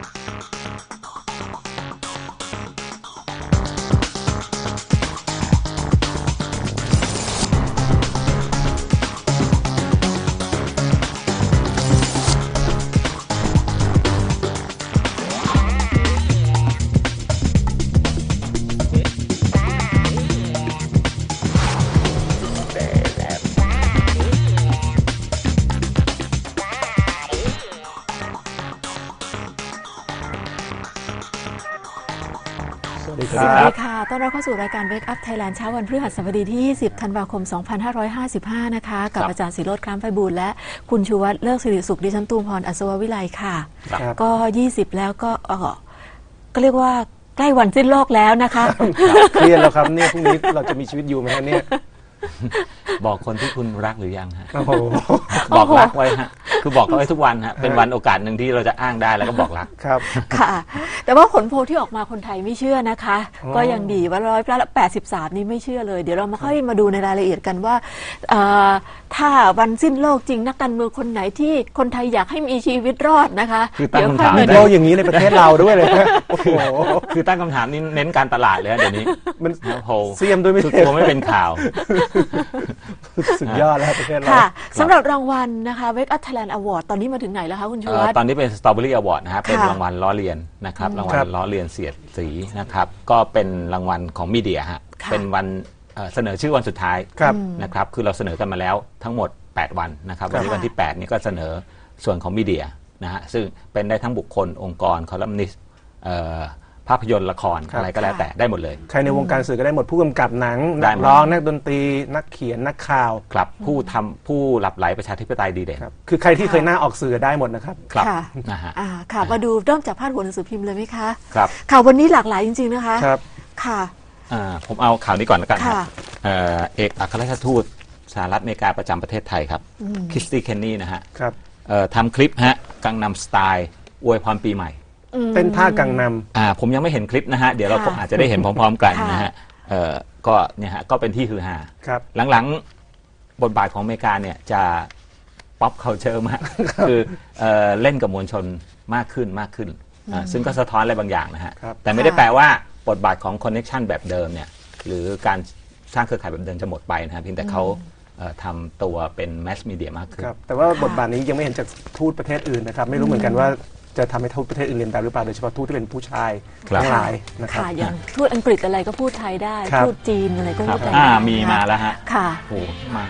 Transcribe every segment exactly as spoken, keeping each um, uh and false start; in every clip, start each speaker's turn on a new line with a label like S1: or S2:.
S1: สวัสดีค่ะต้อนรับเข้าสู่รายการ Wake Up Thailand เช้าวันพฤหัสบดีที่ยี่สิบธันวาคมสองพันห้าร้อยห้าสิบห้านะคะกับอาจารย์ศิโรจน์ คล้ำไพบูลย์และคุณชูวัฒน์เลิกสิริสุขดิฉันตูมพรอัศววิไลค่ะก็ยี่สิบแล้วก็ก็เรียกว่าใกล้วันสิ้นโลกแล้วนะคะ
S2: เครียดแล้วครับเนี่ยพรุ่งนี้เราจะมีชีวิตอยู่ไหมเนี่ย
S3: บอกคนที่คุณรักหรือยังฮะ
S1: บอก
S3: รักไว้ฮะคือบอกเขาไว้ทุกวันฮะเป็นวันโอกาสหนึ่งที่เราจะอ้างได้แล้วก็บอกรัก
S2: ครับ
S1: ค่ะแต่ว่าผลโพลที่ออกมาคนไทยไม่เชื่อนะคะก็ยังดีว่าร้อยละแปดสิบสามนี้ไม่เชื่อเลยเดี๋ยวเรามาค่อยมาดูในรายละเอียดกันว่าถ้าวันสิ้นโลกจริงนักการเมืองคนไหนที่คนไทยอยากให้มีชีวิตรอดนะคะ
S3: คือตั้งคำถาม
S2: โลกอย่างนี้ในประเทศเราด้วยเลยนะโอ้โห
S3: คือตั้งคำถามนี้เน้นการตลาดเลยเดี๋ยวนี้
S2: มัน
S3: โพล
S2: เสียมด้วยไม่
S3: ใช่ไม่เป็นข่าว
S2: สุดยอดแล้วประเทศเรา
S1: ค่ะสำหรับรางวัลนะคะ Wake Up Thailand Award ตอนนี้มาถึงไหนแล้วคะคุณชูวัฒน์
S3: ตอนนี้เป็น Strawberry Award นะครับเป็นรางวัลล้อเลียนนะครับรางวัลล้อเลียนเสียดสีนะครับก็เป็นรางวัลของมีเดียฮะเป็นวันเสนอชื่อวันสุดท้ายนะครับคือเราเสนอกันมาแล้วทั้งหมดแปดวันนะครับวันนี้วันที่แปดนี้ก็เสนอส่วนของมีเดียนะฮะซึ่งเป็นได้ทั้งบุคคลองค์กรคอลัมนิสต์ภาพยนตร์ละครอะไรก็แล้วแต่ได้หมดเลย
S2: ใครในวงการสื่อก็ได้หมดผู้กำกับหนังนักร้องนักดนตรีนักเขียนนักข่าว
S3: ครับผู้ทำผู้หลับไหลประชาธิปไตยดีเด่น
S2: คือใครที่เคยหน้าออกสื่อได้หมดนะครับ
S3: ครับ
S1: นะฮะค่ะมาดูเริ่มจากพาดหัวหนังสือพิมพ์เลยไหมคะ
S3: ครับ
S1: ข่าววันนี้หลากหลายจริงๆนะคะ
S2: ครับ
S1: ค่ะ
S3: ผมเอาข่าวนี้ก่อนแล้วกันเอกอัครราชทูตสหรัฐอเมริกาประจำประเทศไทยครับคริสตี้เคนนี่นะฮะทำคลิปฮะกังนัมสไตล์อวยพรปีใหม่
S2: เต้นท่ากังนำ
S3: อ่าผมยังไม่เห็นคลิปนะฮะเดี๋ยวเราอาจจะได้เห็นพร้อมๆกันนะฮะเอ่อก็เนี่ยฮะก็เป็นที่ฮือฮาหลังๆบทบาทของอเมริกาเนี่ยจะป๊อปคัลเจอร์มากคือเอ่อเล่นกับมวลชนมากขึ้นมากขึ้นซึ่งก็สะท้อนอะไรบางอย่างนะฮะแต่ไม่ได้แปลว่าบทบาทของคอนเนคชันแบบเดิมเนี่ยหรือการสร้างเครือข่ายแบบเดิมจะหมดไปนะฮะเพียงแต่เขาทำตัวเป็นแมสมีเดียมากขึ้น
S2: แต่ว่าบทบาทนี้ยังไม่เห็นจากทูตประเทศอื่นนะครับไม่รู้เหมือนกันว่าจะทำให้ทูตประเทศอื่นเรียนแบบหรือเปล่าโดยเฉพาะทูตที่เป็นผู้ชายทั้งหลายนะครับ
S1: ค่ะอย่างทูตอังกฤษอะไรก็พูดไทยได้ทูตจีนอะไรก็พูดไทย
S3: ได้มีมาแล้วฮะ
S1: ค่ะ
S3: โอ้มา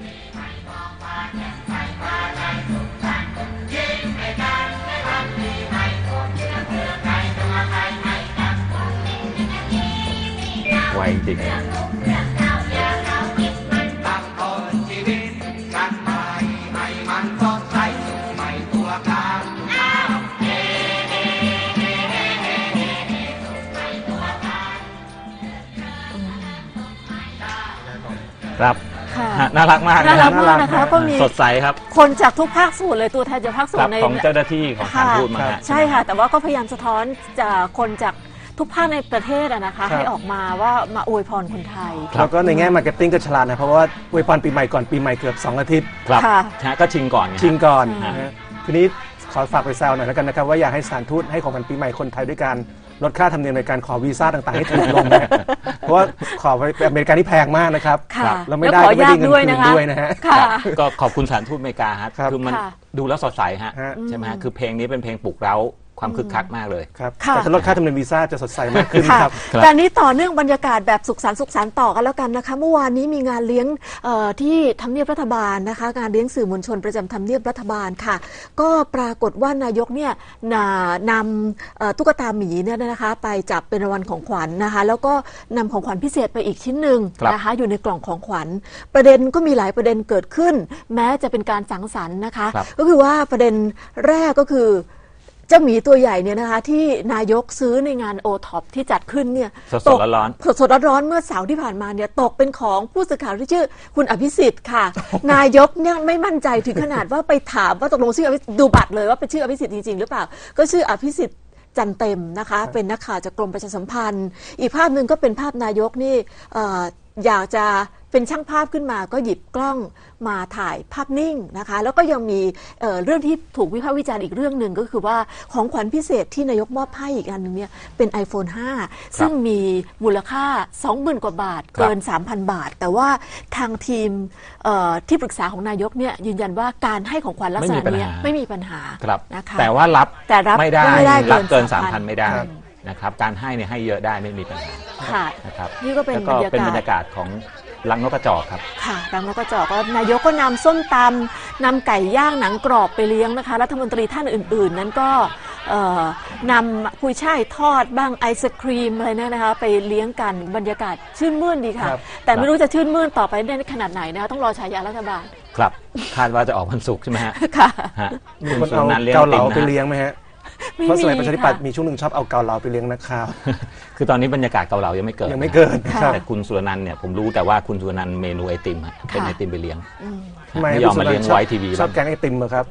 S3: ไวจริงครับน่ารักมาก
S1: น่ารักมากนะคะก็มี
S3: สดใสครับ
S1: คนจากทุกภาคส่วนเลยตัวแทนจากภาคส่วนใน
S3: ของเจ้าหน้าที่ของการพูดมา
S1: ใช่ค่ะแต่ว่าก็พยายามสะท้อนจากคนจากทุกภาคในประเทศนะคะให้ออกมาว่ามาอวยพรคนไทย
S2: แล้วก็ในแง่มาร์เก็ตติ้งก็ฉลาดนะเพราะว่าอวยพรปีใหม่ก่อนปีใหม่เกือบสองอาทิตย์
S3: ครับก็ชิงก่อน
S2: ชิงก่อนทีนี้ขอฝากไปแซวหน่อยแล้วกันนะครับว่าอยากให้สถานทูตให้ของขวัญปีใหม่คนไทยด้วยการลดค่าธรรมเนียมในการขอวีซ่าต่างๆให้ถูกลงนะเพราะว่าขอไปอเมริกาที่แพงมากนะครับ
S1: แล้ว
S2: ไม่ได้ก็ไม่ได้เงินคืนด้วยนะฮะ
S3: ก็ขอบคุณสถานทูตอเมริกาฮะคือมันดูแล้วสดใสฮะใช่ไหมฮะคือเพลงนี้เป็นเพลงปลุกเร้าความคึกคักมากเลย
S2: ครับแต่ถ้าลดค่าธรรมเนียมวีซ่าจะสดใสมากขึ้นครับ
S1: การนี้ต่อเนื่องบรรยากาศแบบสุขสันต์สุขสันต์ต่อกันแล้วกันนะคะเมื่อวานนี้มีงานเลี้ยงที่ทำเนียบรัฐบาลนะคะงานเลี้ยงสื่อมวลชนประจำทำเนียบรัฐบาลค่ะก็ปรากฏว่านายกเนี่ยนำตุ๊กตาหมีเนี่ยนะคะไปจับเป็นรางวัลของขวัญนะคะแล้วก็นำของขวัญพิเศษไปอีกชิ้นหนึ่งนะคะอยู่ในกล่องของขวัญประเด็นก็มีหลายประเด็นเกิดขึ้นแม้จะเป็นการสังสรรค์นะคะก็คือว่าประเด็นแรกก็คือเจ้าหมีตัวใหญ่เนี่ยนะคะที่นายกซื้อในงานโอท็อปที่จัดขึ้นเนี่ย
S3: สดๆร้อน
S1: ๆสดๆร้อนๆเมื่อเสาร์ที่ผ่านมาเนี่ยตกเป็นของผู้สื่อข่าวที่ชื่อคุณอภิสิทธิ์ค่ะนายกเนี่ยไม่มั่นใจถึงขนาดว่าไปถามว่าตกลงชื่อดูบัตรเลยว่าเป็นชื่ออภิสิทธิ์จริงๆหรือเปล่าก็ชื่ออภิสิทธิ์จันเต็มนะคะเป็นนักข่าวจากกรมประชาสัมพันธ์อีกภาพหนึ่งก็เป็นภาพนายกนี่อยากจะเป็นช่างภาพขึ้นมาก็หยิบกล้องมาถ่ายภาพนิ่งนะคะแล้วก็ยังมี เอ่อ เรื่องที่ถูกวิพากษ์วิจารณ์อีกเรื่องหนึ่งก็คือว่าของขวัญพิเศษที่นายกมอบให้อีกอันหนึ่งเนี่ยเป็น ไอโฟน ไฟว์ ซึ่งมีมูลค่า สองหมื่น กว่าบาทเกิน สามพัน บาทแต่ว่าทางทีมที่ปรึกษาของนายกเนี่ยยืนยันว่าการให้ของขวัญลักษณะนี้ไม่มีปัญหานะคะ
S3: แต่ว่ารับ
S1: แต่รับ
S3: ไม่ได้รับเกิน สามพัน ไม่ได้
S1: อืม
S3: นะครับการให้เนี่ยให้เยอะได้ไม่มีปัญหา
S1: ค่ะ
S3: นะครับ
S1: นี่ก็เป็น
S3: แล้วก็เป็นบบร
S1: ร
S3: ร
S1: ร
S3: ยาย
S1: ากาศ
S3: กาศของรังนกกระจอกครับ
S1: ค่ะรังนกกระจอกก็นายกก็นำส้มตำนำไก่ย่างหนังกรอบไปเลี้ยงนะคะรัฐมนตรีท่านอื่นๆนั้นก็เอ่อนำกุยช่ายทอดบ้างไอศครีมอะไรเนี่ยนะคะไปเลี้ยงกันบรรยากาศชื่นมื่นดีค่ะแต่ไม่รู้จะชื่นมื่นต่อไปได้ขนาดไหนนะคะต้องรอฉายารัฐบาล
S3: ครับคาดว่าจะออกวันศุกร์ใช่ไหมฮะ
S1: ค่ะ
S2: มีคนเอาเกาเหลาไปเลี้ยงไหมฮะเพราะสมัยประชาธิปัตย์มีช่วงหนึ่งชอบเอาเกาเหลาไปเลี้ยงนักข่าว
S3: คือตอนนี้บรรยากาศเกาเหลายังไม่เกิด
S2: ยังไม่เกิด
S3: แต่คุณสุรนันท์เนี่ยผมรู้แต่ว่าคุณสุรนันท์เมนูไอติมเป็นไอติมไปเลี้ยง
S2: ไม่
S3: ยอมมาเลี้ยงไว้ทีวี
S2: ชอบแกงไอติมเหรอครับ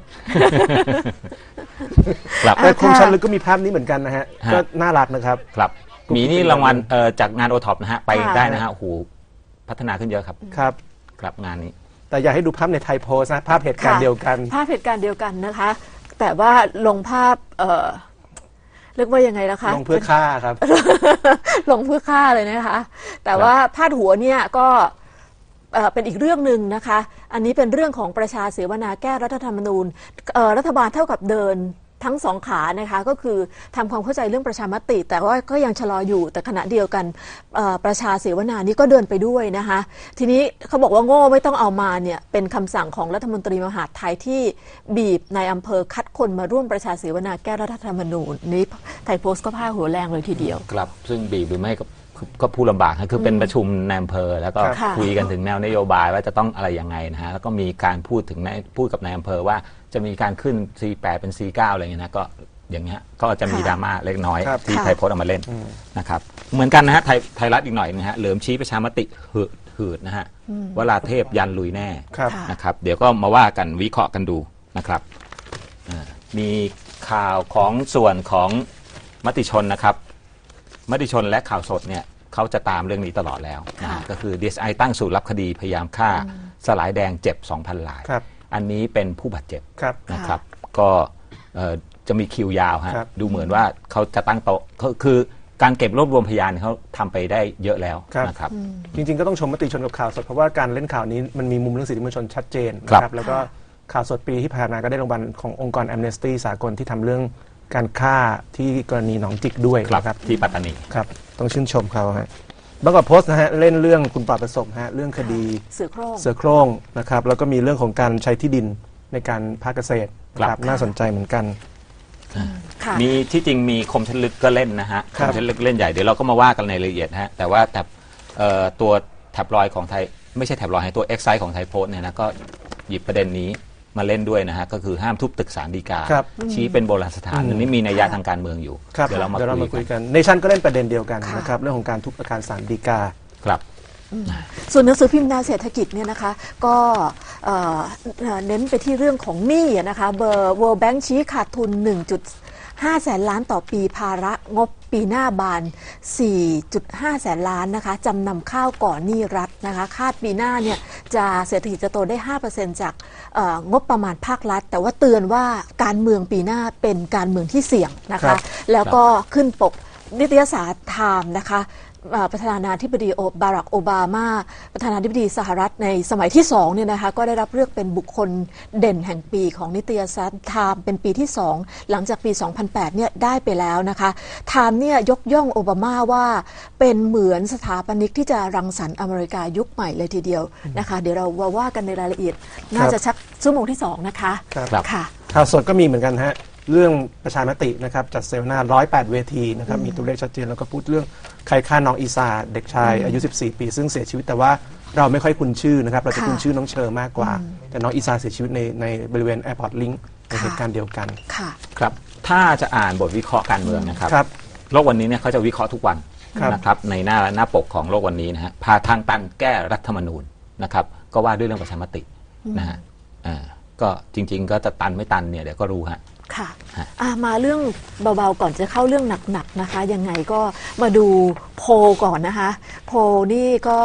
S3: ครับ
S2: แต่คมชันลึกก็มีภาพนี้เหมือนกันนะฮะก็น่ารักนะครับ
S3: ครับมีนี่รางวัลจากงานโอท็อปนะฮะไปได้นะฮะโอ้โหพัฒนาขึ้นเยอะครับ
S2: ครับ
S3: ครับงานนี้
S2: แต่อยากให้ดูภาพในไทยโพสนะภาพเหตุการณ์เดียวกัน
S1: ภาพเหตุการณ์เดียวกันนะคะแต่ว่าลงภาพเอ่อเรียกว่ายังไงล่ะคะ
S2: ลงเพื่อฆ่าครับ
S1: ลงเพื่อฆ่าเลยนะคะแต่ว่าพาดหัวเนี่ยก็เป็นอีกเรื่องหนึ่งนะคะอันนี้เป็นเรื่องของประชาเสวนาแก้รัฐธรรมนูญรัฐบาลเท่ากับเดินทั้งสองขานะคะก็คือทำความเข้าใจเรื่องประชามติแต่ว่าก็ยังชะลออยู่แต่ขณะเดียวกันประชาเสวนานี้ก็เดินไปด้วยนะคะทีนี้เขาบอกว่าโง่ไม่ต้องเอามาเนี่ยเป็นคำสั่งของรัฐมนตรีมหาดไทยที่บีบในอำเภอคัดคนมาร่วมประชาเสวนาแก้รัฐธรรมนูญนี้ไทยโพสต์ก็พาดหัวแรงเลยทีเดียว
S3: ครับซึ่งบีบหรือไม่ก็พูดลำบากนะคือเป็นประชุมในอำเภอแล้วก็คุยกันถึงแนวนโยบายว่าจะต้องอะไรยังไงนะฮะแล้วก็มีการพูดถึงในพูดกับนายอำเภอว่าจะมีการขึ้น ซี แปด เป็น ซี เก้า อะไรอย่างเงี้ยนะก็อย่างเงี้ยก็จะมีดราม่าเล็กน้อยที่ไทยโพสต์เอามาเล่นนะครับเหมือนกันนะฮะไทยไทยรัฐอีกหน่อยนะฮะเหลิมชี้ประชามติหืดนะฮะวราเทพยันลุยแน่นะครับเดี๋ยวก็มาว่ากันวิเคราะห์กันดูนะครับมีข่าวของส่วนของมติชนนะครับมติชนและข่าวสดเนี่ยเขาจะตามเรื่องนี้ตลอดแล้วนะก็คือ ดี เอส ไอ ตั้งศูนย์รับคดีพยายามฆ่าสลายแดงเจ็บ สองพัน รายอันนี้เป็นผู้บาดเจ็บนะครับก็จะมีคิวยาวฮะดูเหมือนว่าเขาจะตั้งโต๊ะคือการเก็บรวบรวมพยานเขาทำไปได้เยอะแล้วนะครับ
S2: จริงๆก็ต้องชมมติชนกับข่าวสดเพราะว่าการเล่นข่าวนี้มันมีมุมเรื่องสิทธิมนุษยชนชัดเจนนะครับแล้วก็ข่าวสดปีที่ผ่านมาก็ได้รางวัลขององค์กร Amnesty สากลที่ทำเรื่องการฆ่าที่กรณีหนองจิกด้วย
S3: นะครับที่ปัตตานี
S2: ครับต้องชื่นชมเขาฮะบางกอกโพสต์นะฮะเล่นเรื่องคุณปราบประสบฮะเรื่องคดี
S1: เสือโคร่ง
S2: เสือโคร่งนะครับแล้วก็มีเรื่องของการใช้ที่ดินในการภาคเกษตรครับน่าสนใจเหมือนกัน
S3: มีที่จริงมีคมชันลึกก็เล่นนะฮะคมชันลึกเล่นใหญ่เดี๋ยวเราก็มาว่ากันในรายละเอียดฮะแต่ว่าแต่ตัวแท็บลอยของไทยไม่ใช่แท็บลอยให้ตัวเอ็กไซต์ของไทยโพสต์เนี่ยนะก็หยิบประเด็นนี้มาเล่นด้วยนะฮะก็คือห้ามทุบตึกศาลฎีกาชี้เป็นโบราณสถานอันนี้มีนัยยะทางการเมืองอยู่
S2: เดี๋ยวเรามาคุยกันเนชั่นก็เล่นประเด็นเดียวกันนะครับเรื่องของการทุบอาคารศาลฎีกา
S3: ครับ
S1: ส่วนหนังสือพิมพ์นาเศรษฐกิจเนี่ยนะคะก็เน้นไปที่เรื่องของหนี้นะคะเบอร์ World Bank ชี้ขาดทุน หนึ่งจุดห้า แสนล้านต่อปีภาระงบปีหน้าบาน สี่จุดห้า แสนล้านนะคะจำนำข้าวก่อนหนี้รัฐนะคะคาดปีหน้าเนี่ยจะเศรษฐกิจจะโตได้ ห้าเปอร์เซ็นต์ จากงบประมาณภาครัฐแต่ว่าเตือนว่าการเมืองปีหน้าเป็นการเมืองที่เสี่ยงนะคะแล้วก็ขึ้นปกนิตยสารไทม์นะคะประธานาธิบดีบารักโอบามาประธานาธิบดีสหรัฐในสมัยที่สองเนี่ยนะคะก็ได้รับเลือกเป็นบุคคลเด่นแห่งปีของนิตยสารไทม์เป็นปีที่สองหลังจากปีสองพันแปดเนี่ยได้ไปแล้วนะคะไทม์เนี่ยยกย่องโอบามาว่าเป็นเหมือนสถาปนิกที่จะรังสรรค์อเมริกายุคใหม่เลยทีเดียวนะคะเดี๋ยวเราว่ากันในรายละเอียดน่าจะชักชั่วโมงที่สองนะคะ
S2: ค่ะข่าวสดก็มีเหมือนกันฮะเรื่องประชามตินะครับจัดเสวนาหนึ่งร้อยแปดเวทีนะครับมีตัวเลขชัดเจนแล้วก็พูดเรื่องใครฆ่าน้องอีซาเด็กชายอายุสิบสี่ปีซึ่งเสียชีวิตแต่ว่าเราไม่ค่อยคุ้นชื่อนะครับเราจะคุ้นชื่อน้องเชอมากกว่าแต่น้องอีซาเสียชีวิตในในบริเวณแอร์พอร์ตลิงก์ในเหตุการณ์เดียวกัน
S3: ครับถ้าจะอ่านบทวิเคราะห์การเมืองนะครับโลกวันนี้เนี่ยเขาจะวิเคราะห์ทุกวันนะครับในหน้าหน้าปกของโลกวันนี้นะฮะพาทางตันแก้รัฐธรรมนูญนะครับก็ว่าด้วยเรื่องประชามตินะฮะก็จริงๆก็จะตันไม่ตันเนี่ยเดี๋ยวก็รู้ฮะ
S1: ค่ะมาเรื่องเบาๆก่อนจะเข้าเรื่องหนักๆนะคะยังไงก็มาดูโพลก่อนนะคะโพลนี่ก็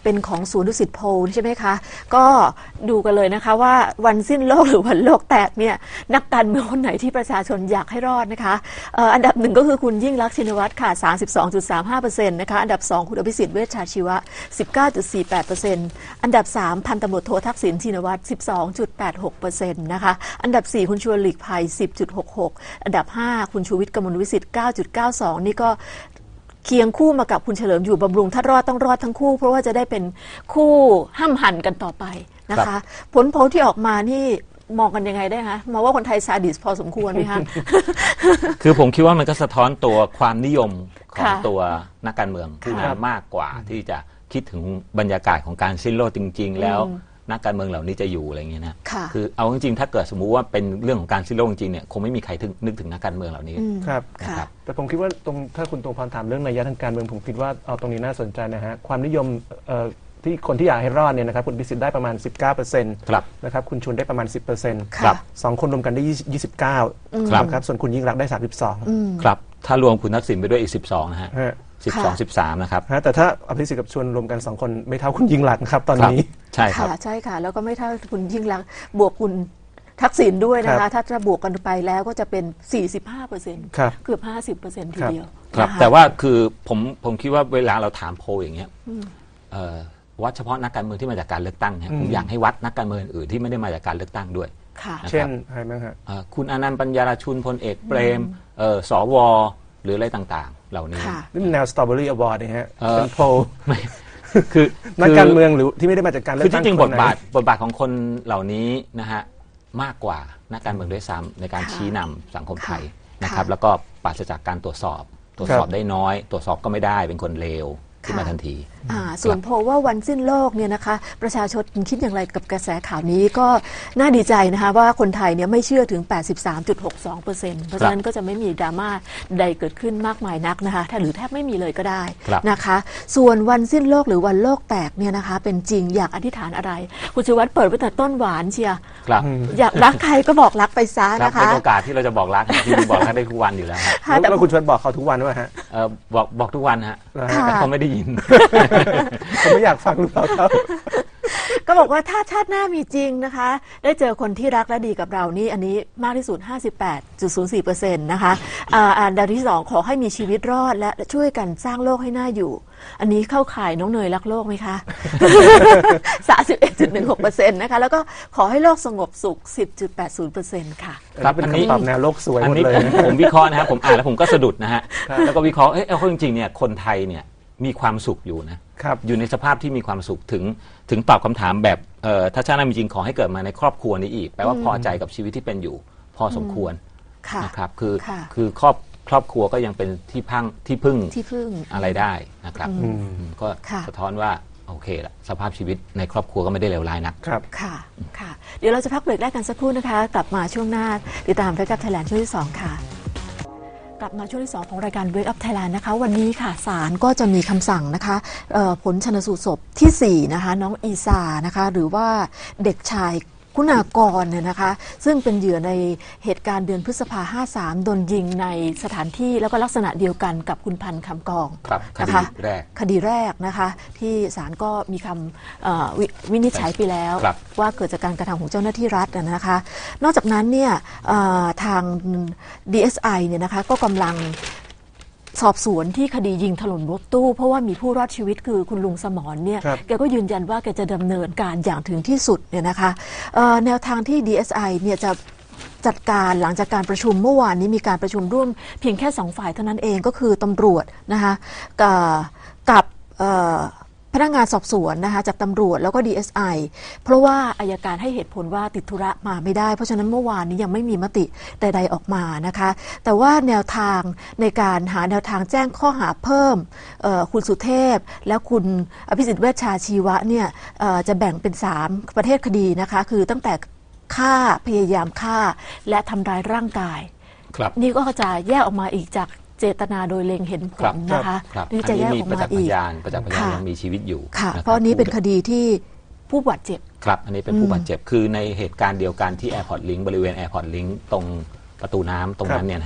S1: เป็นของศูนย์ดุสิตโพลใช่ไหมคะก็ดูกันเลยนะคะว่าวันสิ้นโลกหรือวันโลกแตกเนี่ยนักการเมืองคนไหนที่ประชาชนอยากให้รอดนะคะเอ่ออันดับหนึ่งก็คือคุณยิ่งลักษณ์ชินวัตรค่ะ สามสิบสองจุดสามห้าเปอร์เซ็นต์ นะคะอันดับสองคุณอภิสิทธิ์เวชชาชีวะ สิบเก้าจุดสี่แปดเปอร์เซ็นต์ อันดับสามพันตำรวจโททักษิณชินวัตร สิบสองจุดแปดหกเปอร์เซ็นต์ นะคะอันดับสี่คุณชวนหลีกภัย สิบจุดหกหก อันดับห้าคุณชูวิทย์กมลวิสิทธิ์ เก้าจุดเก้าสอง นี่ก็เคียงคู่มากับคุณเฉลิมอยู่บำรุงถ้ารอดต้องรอดทั้งคู่เพราะว่าจะได้เป็นคู่ห้ำหั่นกันต่อไปนะคะผลโพลที่ออกมานี่มองกันยังไงได้คะมองว่าคนไทยซาดิสพอสมควรไหมคะ
S3: คือผมคิดว่ามันก็สะท้อนตัวความนิยมของ
S1: ค่ะ
S3: ตัวนักการเมืองผู้
S1: ค่ะ
S3: นำมากกว่าที่จะคิดถึงบรรยากาศของการสิ้นโลกจริง ๆ แล้วนักการเมืองเหล่านี้จะอยู่อะไรเงี้ยนะ
S1: ค่ะ
S3: คือเอาจริงๆถ้าเกิดสมมุติว่าเป็นเรื่องของการสิ้นโลกจริงๆเนี่ยคงไม่มีใครนึกถึงนักการเมืองเหล่านี้
S2: ครับ
S1: ค่ะ
S3: นะครับ
S2: แต่ผมคิดว่าตรงถ้าคุณตรงพรถามเรื่องนัยยะทางการเมืองผมคิดว่าเอาตรงนี้น่าสนใจนะฮะความนิยมเอ่อที่คนที่อยากให้รอดเนี่ยนะครับคุณพิสิทธิ์ได้ประมาณ สิบเก้าเปอร์เซ็นต์
S3: ครับ
S2: นะครับคุณชวนได้ประมาณ สิบเปอร์เซ็นต์
S1: ครับ
S2: สองคนรวมกันได้ยี่สิบเก้า
S3: ครับ
S2: นะครับส่วนคุณยิ่งรักษณ์ได้สามสิบสอง
S3: ครับถ้ารวมคุณทักษิณไปด้วยอีกสิบสองนะฮะ
S2: ฮะ
S3: สิบสอง สิบสามนะครับ
S2: ฮะแต่ถ้าอภิสิทธิ์กับชวนรวมกันสองคนไม่เท่าคุณยิ่งรักษณ์นะครับตอน
S3: ครับ
S2: นี้
S3: ใช่ครับ
S1: ค่ะใช่ค่ะแล้วก็ไม่เท่าคุณยิ่งลักษณ์บวกคุณทักษิณด้วยนะ
S2: ครั
S1: คะ
S2: บ
S1: ถ้าจะบวกกันไปแล้วก็จะเป็น สี่สิบห้าเปอร์เซ็นต์
S2: ครับ
S1: เกือบ ห้าสิบเปอร์เซ็นต์ ที
S2: ครับ
S1: เดียว
S3: ครับ
S1: นะคะ
S3: แต่ว่าคือผมผมคิดว่าเวลาเราถามโพลอย่างเงี้ยเอ่อวัดเฉพาะนักการเมืองที่มาจากการเลือกตั้งเนี่ยผมอยากให้วัดนักการเมืองอื่นที่ไม่ได้มาจากการเลือกตั้งด้วย
S1: ค่ะ
S3: นะครับ
S2: เช่นอะไรบ้างฮะ
S3: เอ่อคุณอนันต์ปัญญารชุนพลเอกเปรมเอ่อสวหรืออะไรต่างๆ เหล่านี้
S1: ค่ะ
S2: นี่มันแนวสตรอเบอรี่อวอร์ดนะฮะ
S3: เอ่อ
S2: เป็นโพล
S3: ไม่คือ
S2: นักการเมืองหรือที่ไม่ได้มาจากการเลื
S3: คือ
S2: อกตั้
S3: ที่
S2: ง
S3: จริง
S2: ค
S3: บ
S2: น
S3: ท
S2: ไหน
S3: บาทบทบาทของคนเหล่านี้นะฮะมากกว่านักการเมืองด้วยซ้ำในการ
S1: ค่ะ
S3: ชี้นำสังคมไทย
S1: ค่ะ
S3: นะครับ
S1: ค่ะ
S3: แล้วก็ปราศจากการตรวจสอบ ตรวจสอบ
S2: ครับ
S3: ได้น้อย ตรวจสอบก็ไม่ได้เป็นคนเลวขึ้นมา
S1: ค่ะ
S3: ทันที
S1: อ่าส่วนโพลว่าวันสิ้นโลกเนี่ยนะคะประชาชนคิดอย่างไรกับกระแสข่าวนี้ก็น่าดีใจนะคะว่าคนไทยเนี่ยไม่เชื่อถึง แปดสิบสามจุดหกสองเปอร์เซ็นต์ เพราะฉะนั้นก็จะไม่มีดราม่าใดเกิดขึ้นมากมายนักนะคะถ้าหรือแทบไม่มีเลยก็ได้
S3: ครับ
S1: นะคะ ส่วนวันสิ้นโลกหรือวันโลกแตกเนี่ยนะคะเป็นจริงอยากอธิษฐานอะไร คุณชูวัฒน์เปิดไว้แต่ต้นหวานเชียร์
S3: ครับ
S1: อยากรักใครก็บอกรักไปซะ
S3: ครับ
S1: นะคะ
S3: เป็นโอกาสที่เราจะบอกรักที่จริงบอกรักได้ทุกวันอยู่แล้วฮะ
S1: ค่ะแต่
S2: แล้วคุณชวนบอกเขาทุกวันด้วยฮะ
S3: เอ่อบอกบอกทุกวันฮะ
S2: เหรอ
S1: ค่ะ
S2: ฮะ
S3: แต่เขาไม่ได้ยิน
S2: ผมไม่อยากฟังหรือเปล่าครับ
S1: ก็บอกว่าถ้าชาติหน้ามีจริงนะคะ ได้เจอคนที่รักและดีกับเรานี่อันนี้มากที่สุด ห้าสิบแปดจุดศูนย์สี่เปอร์เซ็นต์ นะคะอ่าอันดับที่สองขอให้มีชีวิตรอดและช่วยกันสร้างโลกให้น่าอยู่ อันนี้เข้าข่ายน้องเนยรักโลกไหมคะ สามสิบเอ็ดจุดหนึ่งหกเปอร์เซ็นต์ นะคะแล้วก็ขอให้โลกสงบสุข สิบจุดแปดศูนย์เปอร์เซ็นต์ ค่ะ
S2: ครับเป็น
S3: อันนี้
S2: คำตอบแนวโลกสวย
S3: อั
S2: ห
S3: น
S2: มด
S3: นี้
S2: เลย
S3: ผมผมวิเคราะห์นะครับผมอ่านแล้วผมก็สะดุดนะฮะแล้วก็วิเคราะห์เอ้ยเอาเข้าจริงๆเนี่ยคนไทยเนี่ยมีความสุขอยู่นะครับ อยู่ในสภาพที่มีความสุขถึงถึงตอบคำถามแบบเอ่อถ้าชาติหน้ามีจริงขอให้เกิดมาในครอบครัวนี้อีกแปลว่าพอใจกับชีวิตที่เป็นอยู่พอสมควร
S1: ค่ะ
S3: นะครับคือ
S1: ค่ะ
S3: คือครอบครอบครัวก็ยังเป็นที่พังที่พึ่ง
S1: ที่พึ่ง
S3: อะไรได้นะครับอืมก็
S1: ค่ะ
S3: สะท้อนว่าโอเคละสภาพชีวิตในครอบครัวก็ไม่ได้เลวร้ายนัก
S2: ครับ
S1: ค่ะ ค่ะ เดี๋ยวเราจะพักเบรกแรกกันสักครู่นะคะ กลับมาช่วงหน้าติดตามรายการไทยแลนด์ช่วงที่สองค่ะ กลับมาช่วงที่สองของรายการ Wake Up Thailand นะคะวันนี้ค่ะศาลก็จะมีคำสั่งนะคะเอ่อผลชันสูตรศพที่สี่นะคะน้องอีซานะคะหรือว่าเด็กชายคุณากรเนี่ยนะคะซึ่งเป็นเหยื่อในเหตุการณ์เดือนพฤษภาห้าสามโดนยิงในสถานที่แล้วก็ลักษณะเดียวกันกับคุณพันธ์คำกอง
S3: ครับค
S1: นะ
S3: ดี
S1: คะ
S3: แรก
S1: คดีแรกนะคะที่ศาลก็มีคำเอ่อวิวินิจฉัยไปแล้ว
S3: ครับ
S1: ว่าเกิดจากการกระทำของเจ้าหน้าที่รัฐนะคะ นอกจากนั้นเนี่ยเอ่อทาง ดี เอส ไอ เนี่ยนะคะก็กำลังสอบสวนที่คดียิงถล่มรถตู้เพราะว่ามีผู้รอดชีวิตคือคุณลุงสมรเนี่ย
S2: ครับ
S1: แกก็ยืนยันว่าแกจะดำเนินการอย่างถึงที่สุดเนี่ยนะคะเอ่อแนวทางที่ ดี เอส ไอ เนี่ยจะจัดการหลังจากการประชุมเมื่อวานนี้มีการประชุมร่วมเพียงแค่สองฝ่ายเท่านั้นเองก็คือตำรวจนะคะกับกับเอ่อพนักงานสอบสวนนะคะจากตำรวจแล้วก็ ดี เอส ไอ เพราะว่าอัยการให้เหตุผลว่าติดธุระมาไม่ได้เพราะฉะนั้นเมื่อวานนี้ยังไม่มีมติใดๆออกมานะคะแต่ว่าแนวทางในการหาแนวทางแจ้งข้อหาเพิ่มเอ่อคุณสุเทพและคุณอภิสิทธิ์เวชชาชีวะเนี่ยเอ่อจะแบ่งเป็นสามประเภทคดีนะคะคือตั้งแต่ฆ่าพยายามฆ่าและทำร้ายร่างกาย
S3: ครับ
S1: นี่ก็จะแยกออกมาอีกจากเจตนาโดยเล็งเห็นผ
S3: ครั
S1: ล
S3: บ
S1: นะคะ
S3: ครับ
S1: นี่
S3: อัน
S1: จะ
S3: นี้
S1: แยก
S3: มี
S1: ออก
S3: ประ
S1: มา
S3: จักษ์พ
S1: อีก
S3: ยานประจักษ์พยาน
S1: ค่ะ
S3: ยังมีชีวิตอยู่
S1: ค่ะ
S3: บ
S1: เพราะนี้เป็นคดีที่ผู้บาดเจ็บ
S3: ครับอันนี้เป็นผู้บาดเจ็บคือในเหตุการณ์เดียวกันที่ Airport Link บริเวณ Airport Link ตรงประตูน้ำตรงนั้นเนี่ยนะฮะ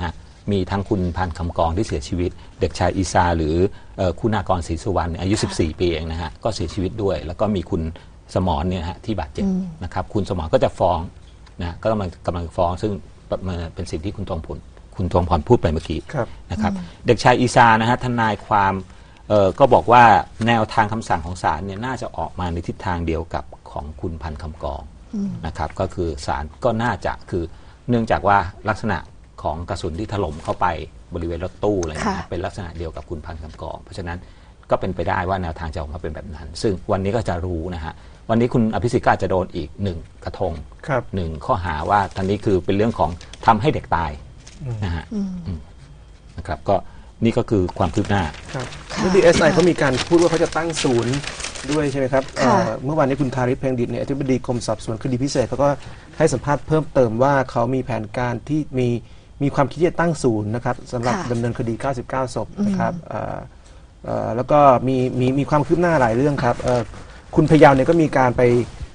S3: มีทั้งคุณพันธ์คำกองที่เสียชีวิตเด็กชายอีซาหรือคุณากรศรีสุวรรณอายุสิบสี่ปีเองนะฮะก็เสียชีวิตด้วยแล้วก็มีคุณสมรเนี่ยฮะที่บาดเจ็บนะครับคุณสมรก็จะฟ้องนะก็กำลังกำลังฟ้องซึ่งเป็นสิ่งที่คุณทองพลคุณทองพรพูดไปเมื่อกี้นะครับเด็กชายอีซานะฮะทนายความก็บอกว่าแนวทางคำสั่งของศาลเนี่ยน่าจะออกมาในทิศทางเดียวกับของคุณพันธ์คำกองนะครับก็คือศาลก็น่าจะคือเนื่องจากว่าลักษณะของกระสุนที่ถล่มเข้าไปบริเวณรถตู้อะไรนะเป็นลักษณะเดียวกับคุณพันธ์คำกองเพราะฉะนั้นก็เป็นไปได้ว่าแนวทางจะออกมาเป็นแบบนั้นซึ่งวันนี้ก็จะรู้นะฮะวันนี้คุณอภิสิทธิ์ก็อาจจะโดนอีกหนึ่งกระทงหนึ่งข้อหาว่าทันนี้คือเป็นเรื่องของทำให้เด็กตายนะฮะนะครับก็นี่ก็คือความคืบหน้า
S2: แล้ว ดี เอส ไอ เขามีการพูดว่าเขาจะตั้งศูนย์ด้วยใช่ไหมครับเมื่อวานนี้คุณธาริศ เพ็งดิษฐ์เนี่ยอธิบดีกรมสอบสวนคดีพิเศษเขาก็ให้สัมภาษณ์เพิ่มเติมว่าเขามีแผนการที่มีมีความคิดจะตั้งศูนย์นะครับสำหรับดำเนินคดีเก้าสิบเก้าศพนะครับแล้วก็มีมีมีความคืบหน้าหลายเรื่องครับคุณพยาวเนี่ยก็มีการไป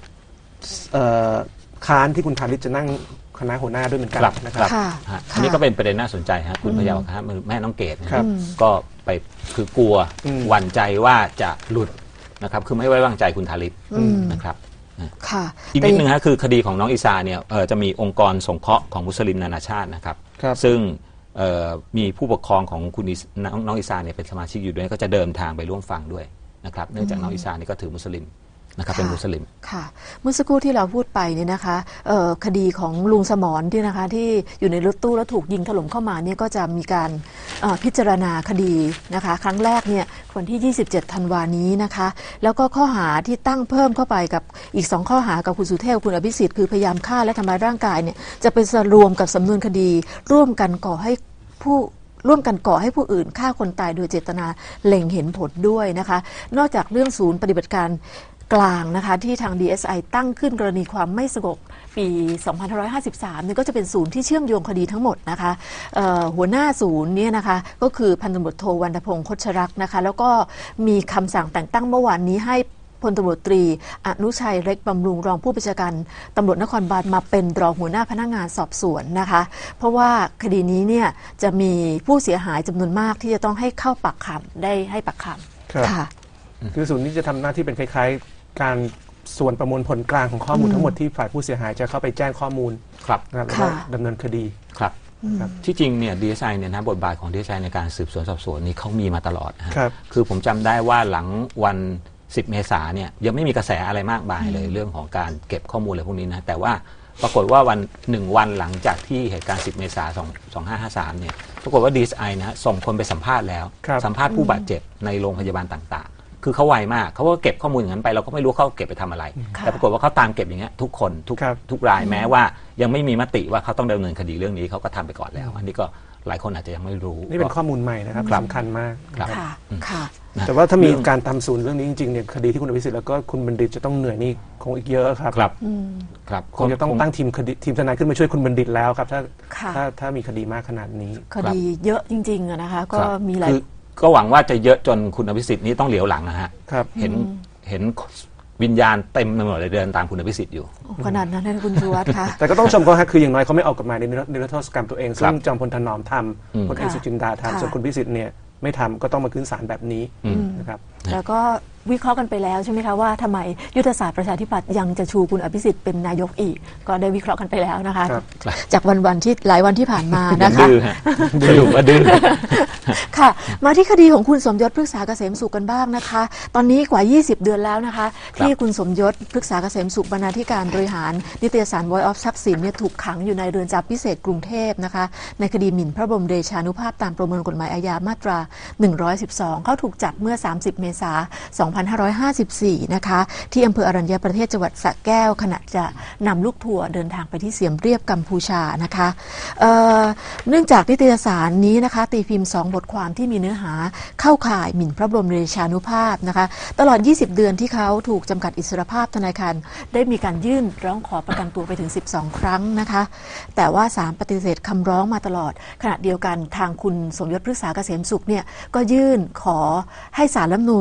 S2: ค้านที่คุณธาริศจะนั่งคณะหัวหน้าด้วยเหมือนกันนะครับ
S3: อันนี้ก็เป็นประเด็นน่าสนใจฮะคุณพยาวครับแม่น้องเกดก็ไปคือกลัวหวั่นใจว่าจะหลุดนะครับคือไม่ไว้วางใจคุณธาริศนะครับอีกนิดนึงฮะคือคดีของน้องอีซาเนี่ยจะมีองค์กรสงเคราะห์ของมุสลิมนานาชาตินะครับซึ่งมีผู้ปกครองของคุณน้องอีซาเนี่ยเป็นสมาชิกอยู่ด้วยก็จะเดินทางไปร่วมฟังด้วยนะครับเนื่องจากน้องอีซานี่ก็ถือมุสลิมนะครับเป็นมุสลิม
S1: ค่ะเมื่อสักครู่ที่เราพูดไปเนี่ยนะคะคดีของลุงสมรที่นะคะที่อยู่ในรถตู้แล้วถูกยิงถล่มเข้ามาเนี่ยก็จะมีการพิจารณาคดีนะคะครั้งแรกเนี่ยวันที่ยี่สิบเจ็ดธันวานี้นะคะแล้วก็ข้อหาที่ตั้งเพิ่มเข้าไปกับอีกสองข้อหากับคุณสุเทพคุณอภิสิทธิ์คือพยายามฆ่าและทำร้ายร่างกายเนี่ยจะเป็นรวมกับสำนวนคดีร่วมกันก่อให้ผู้ร่วมกันก่อให้ผู้อื่นฆ่าคนตายโดยเจตนาเล็งเห็นผลด้วยนะคะนอกจากเรื่องศูนย์ปฏิบัติการกลางนะคะที่ทาง ดี เอส ไอ ตั้งขึ้นกรณีความไม่สงบปี สองพันห้าร้อยห้าสิบสาม นี่ก็จะเป็นศูนย์ที่เชื่อมโยงคดีทั้งหมดนะคะหัวหน้าศูนย์เนี่ยนะคะก็คือพันตำรวจโทวรรณพงษ์คชรักษ์นะคะแล้วก็มีคำสั่งแต่งตั้งเมื่อวานนี้ให้พลตำรวจตรีอนุชัยเล็กบำรุงรองผู้บัญชาการตำรวจนครบาลมาเป็นรองหัวหน้าพนักงานสอบสวนนะคะเพราะว่าคดีนี้เนี่ยจะมีผู้เสียหายจำนวนมากที่จะต้องให้เข้าปากคำได้ให้ปากคำค่ะ
S2: คือศูนย์นี้จะทำหน้าที่เป็นคล้ายๆการส่วนประมวลผลกลางของข้อมูลทั้งหมดที่ฝ่ายผู้เสียหายจะเข้าไปแจ้งข้อมูล
S3: ครับ
S2: แล้วก็ดำเนินคดี
S3: ครับที่จริงเนี่ย ดี เอส ไอ เนี่ยนะบทบาทของ ดี เอส ไอ ในการสืบสวนสอบสวนนี้เขามีมาตลอดนะครับคือผมจำได้ว่าหลังวันสิบเมษายนเนี่ยยังไม่มีกระแสอะไรมากมายเลยเรื่องของการเก็บข้อมูลอะไรพวกนี้นะแต่ว่าปรากฏว่าวันหนึ่งวันหลังจากที่เหตุการณ์สิบเมษายนสองพันห้าร้อยห้าสิบสามเนี่ยปรากฏว่า ดี เอส ไอ นะฮะส่งคนไปสัมภาษณ์แล้วสัมภาษณ์ผู้บาดเจ็บในโรงพยาบาลต่างๆคือเขาไวมากเขาก็เก็บข้อมูลอย่างนั้นไปเราก็ไม่รู้เขาเก็บไปทำอะไรแต่ปรากฏว่าเขาตามเก็บอย่างเงี้ยทุกคนทุกทุกรายแม้ว่ายังไม่มีมติว่าเขาต้องดำเนินคดีเรื่องนี้เขาก็ทำไปก่อนแล้วอันนี้ก็หลายคนอาจจะยังไม่รู้
S2: นี่เป็นข้อมูลใหม่นะครับสำคัญมาก
S1: ค่ะค่ะ
S2: แต่ว่าถ้ามีการทำศูนย์เรื่องนี้จริงๆเนี่ยคดีที่คุณอภิสิทธิ์แล้วก็คุณบัณฑิตจะต้องเหนื่อยนี่คงอีกเยอะครับ
S3: ครับครับ
S2: คงจะต้องตั้งทีมคดีทีมทนายขึ้นมาช่วยคุณบัณฑิตแล้วครับถ้าถ้าถ้ามีคดีมากขนาดนี้
S1: คดีเยอะจริงๆนะคะก็มีหลาย
S3: ก็หวังว่าจะเยอะจนคุณอภิสิทธิ์นี้ต้องเหลียวหลังนะฮะเห็นเห็นวิญญาณเต็มไปหมดเลยเดินตามคุณอภิสิทธิ์อยู่
S1: ขนาดนั้นนะคุณชูวัฒน์คะ
S2: แต่ก็ต้องชมเขาฮะคืออย่างน้อยเขาไม่ออกกฎหมายในนิรโทษกรรมตัวเองซึ่งจอมพลถนอมทำพลเอกสุจินดาทำส่วนคุณอภิสิทธิ์เนี่ยไม่ทำก็ต้องมาขึ้นศาลแบบนี้นะครับ
S1: แล้วก็วิเคราะห์กันไปแล้วใช่ไหมคะว่าทำไมยุทธศาสตร์ประชาธิปัตย์ยังจะชูคุณอภิสิทธิ์เป็นนายกอีกก็ได้วิเคราะห์กันไปแล้วนะคะจากวันๆที่หลายวันที่ผ่านมานะคะ
S3: สรุปว่าดื้อ
S1: ค่ะมาที่คดีของคุณสมยศพฤกษาเกษมสุขกันบ้างนะคะตอนนี้กว่ายี่สิบเดือนแล้วนะคะที่คุณสมยศพฤกษาเกษมสุขบรรณาธิการบริหารนิตยสาร Voice of ทรัพย์สินเนี่ยถูกขังอยู่ในเรือนจำพิเศษกรุงเทพนะคะในคดีหมิ่นพระบรมเดชานุภาพตามประมวลกฎหมายอาญามาตราหนึ่งร้อยสิบสองเขาถูกจับเมื่อสามสิบเมษายนสองพันห้าร้อยห้าสิบสี่นะคะที่อำเภออรัญญประเทศจังหวัดสระแก้วขณะจะนำลูกทัวร์เดินทางไปที่เสียมเรียบกัมพูชานะคะเ, เนื่องจากนิตยสารนี้นะคะตีพิมพ์สองบทความที่มีเนื้อหาเข้าข่ายหมิ่นพระบรมเดชานุภาพนะคะตลอดยี่สิบเดือนที่เขาถูกจำกัดอิสรภาพธนาคารได้มีการยื่นร้องขอประกันตัวไปถึงสิบสองครั้งนะคะแต่ว่าศาลปฏิเสธคำร้องมาตลอดขณะเดียวกันทางคุณสมยศพฤกษาเกษมสุขเนี่ยก็ยื่นขอให้ศาลรัฐธรรมนูญ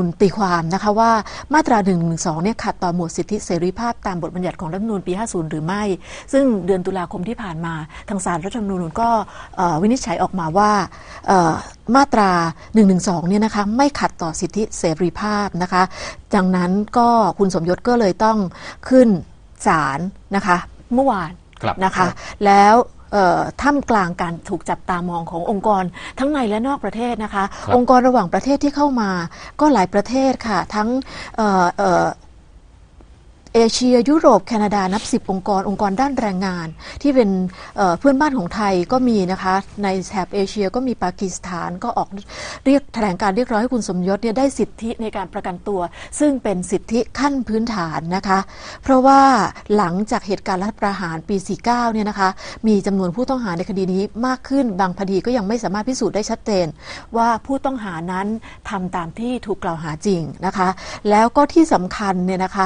S1: ญตีความนะคะว่ามาตราหนึ่งหนึ่งสองเนี่ยขัดต่อหมวดสิทธิเสรีภาพตามบทบัญญัติของรัฐธรรมนูญปีห้าสิบหรือไม่ซึ่งเดือนตุลาคมที่ผ่านมาทางศาลรัฐธรรมนูญก็วินิจฉัยออกมาว่ามาตราหนึ่งหนึ่งสองเนี่ยนะคะไม่ขัดต่อสิทธิเสรีภาพนะคะดังนั้นก็คุณสมยศก็เลยต้องขึ้นศาลนะคะเมื่อวานนะคะแล้วท่ามกลางการถูกจับตามองขององค์กรทั้งในและนอกประเทศนะคะองค์กรระหว่างประเทศที่เข้ามาก็หลายประเทศค่ะทั้งเอ่อเอ่อเอเชียยุโรปแคนาดานับสิบองค์กรองค์กรด้านแรงงานที่เป็นเพื่อนบ้านของไทยก็มีนะคะในแถบเอเชียก็มีปากีสถานก็ออกเรียกแถลงการเรียกร้องให้คุณสมยศเนี่ยได้สิทธิในการประกันตัวซึ่งเป็นสิทธิขั้นพื้นฐานนะคะเพราะว่าหลังจากเหตุการณ์รัฐประหารปีสี่สิบเก้าเนี่ยนะคะมีจำนวนผู้ต้องหาในคดีนี้มากขึ้นบางคดีก็ยังไม่สามารถพิสูจน์ได้ชัดเจนว่าผู้ต้องหานั้นทำตามที่ถูกกล่าวหาจริงนะคะแล้วก็ที่สำคัญเนี่ยนะคะ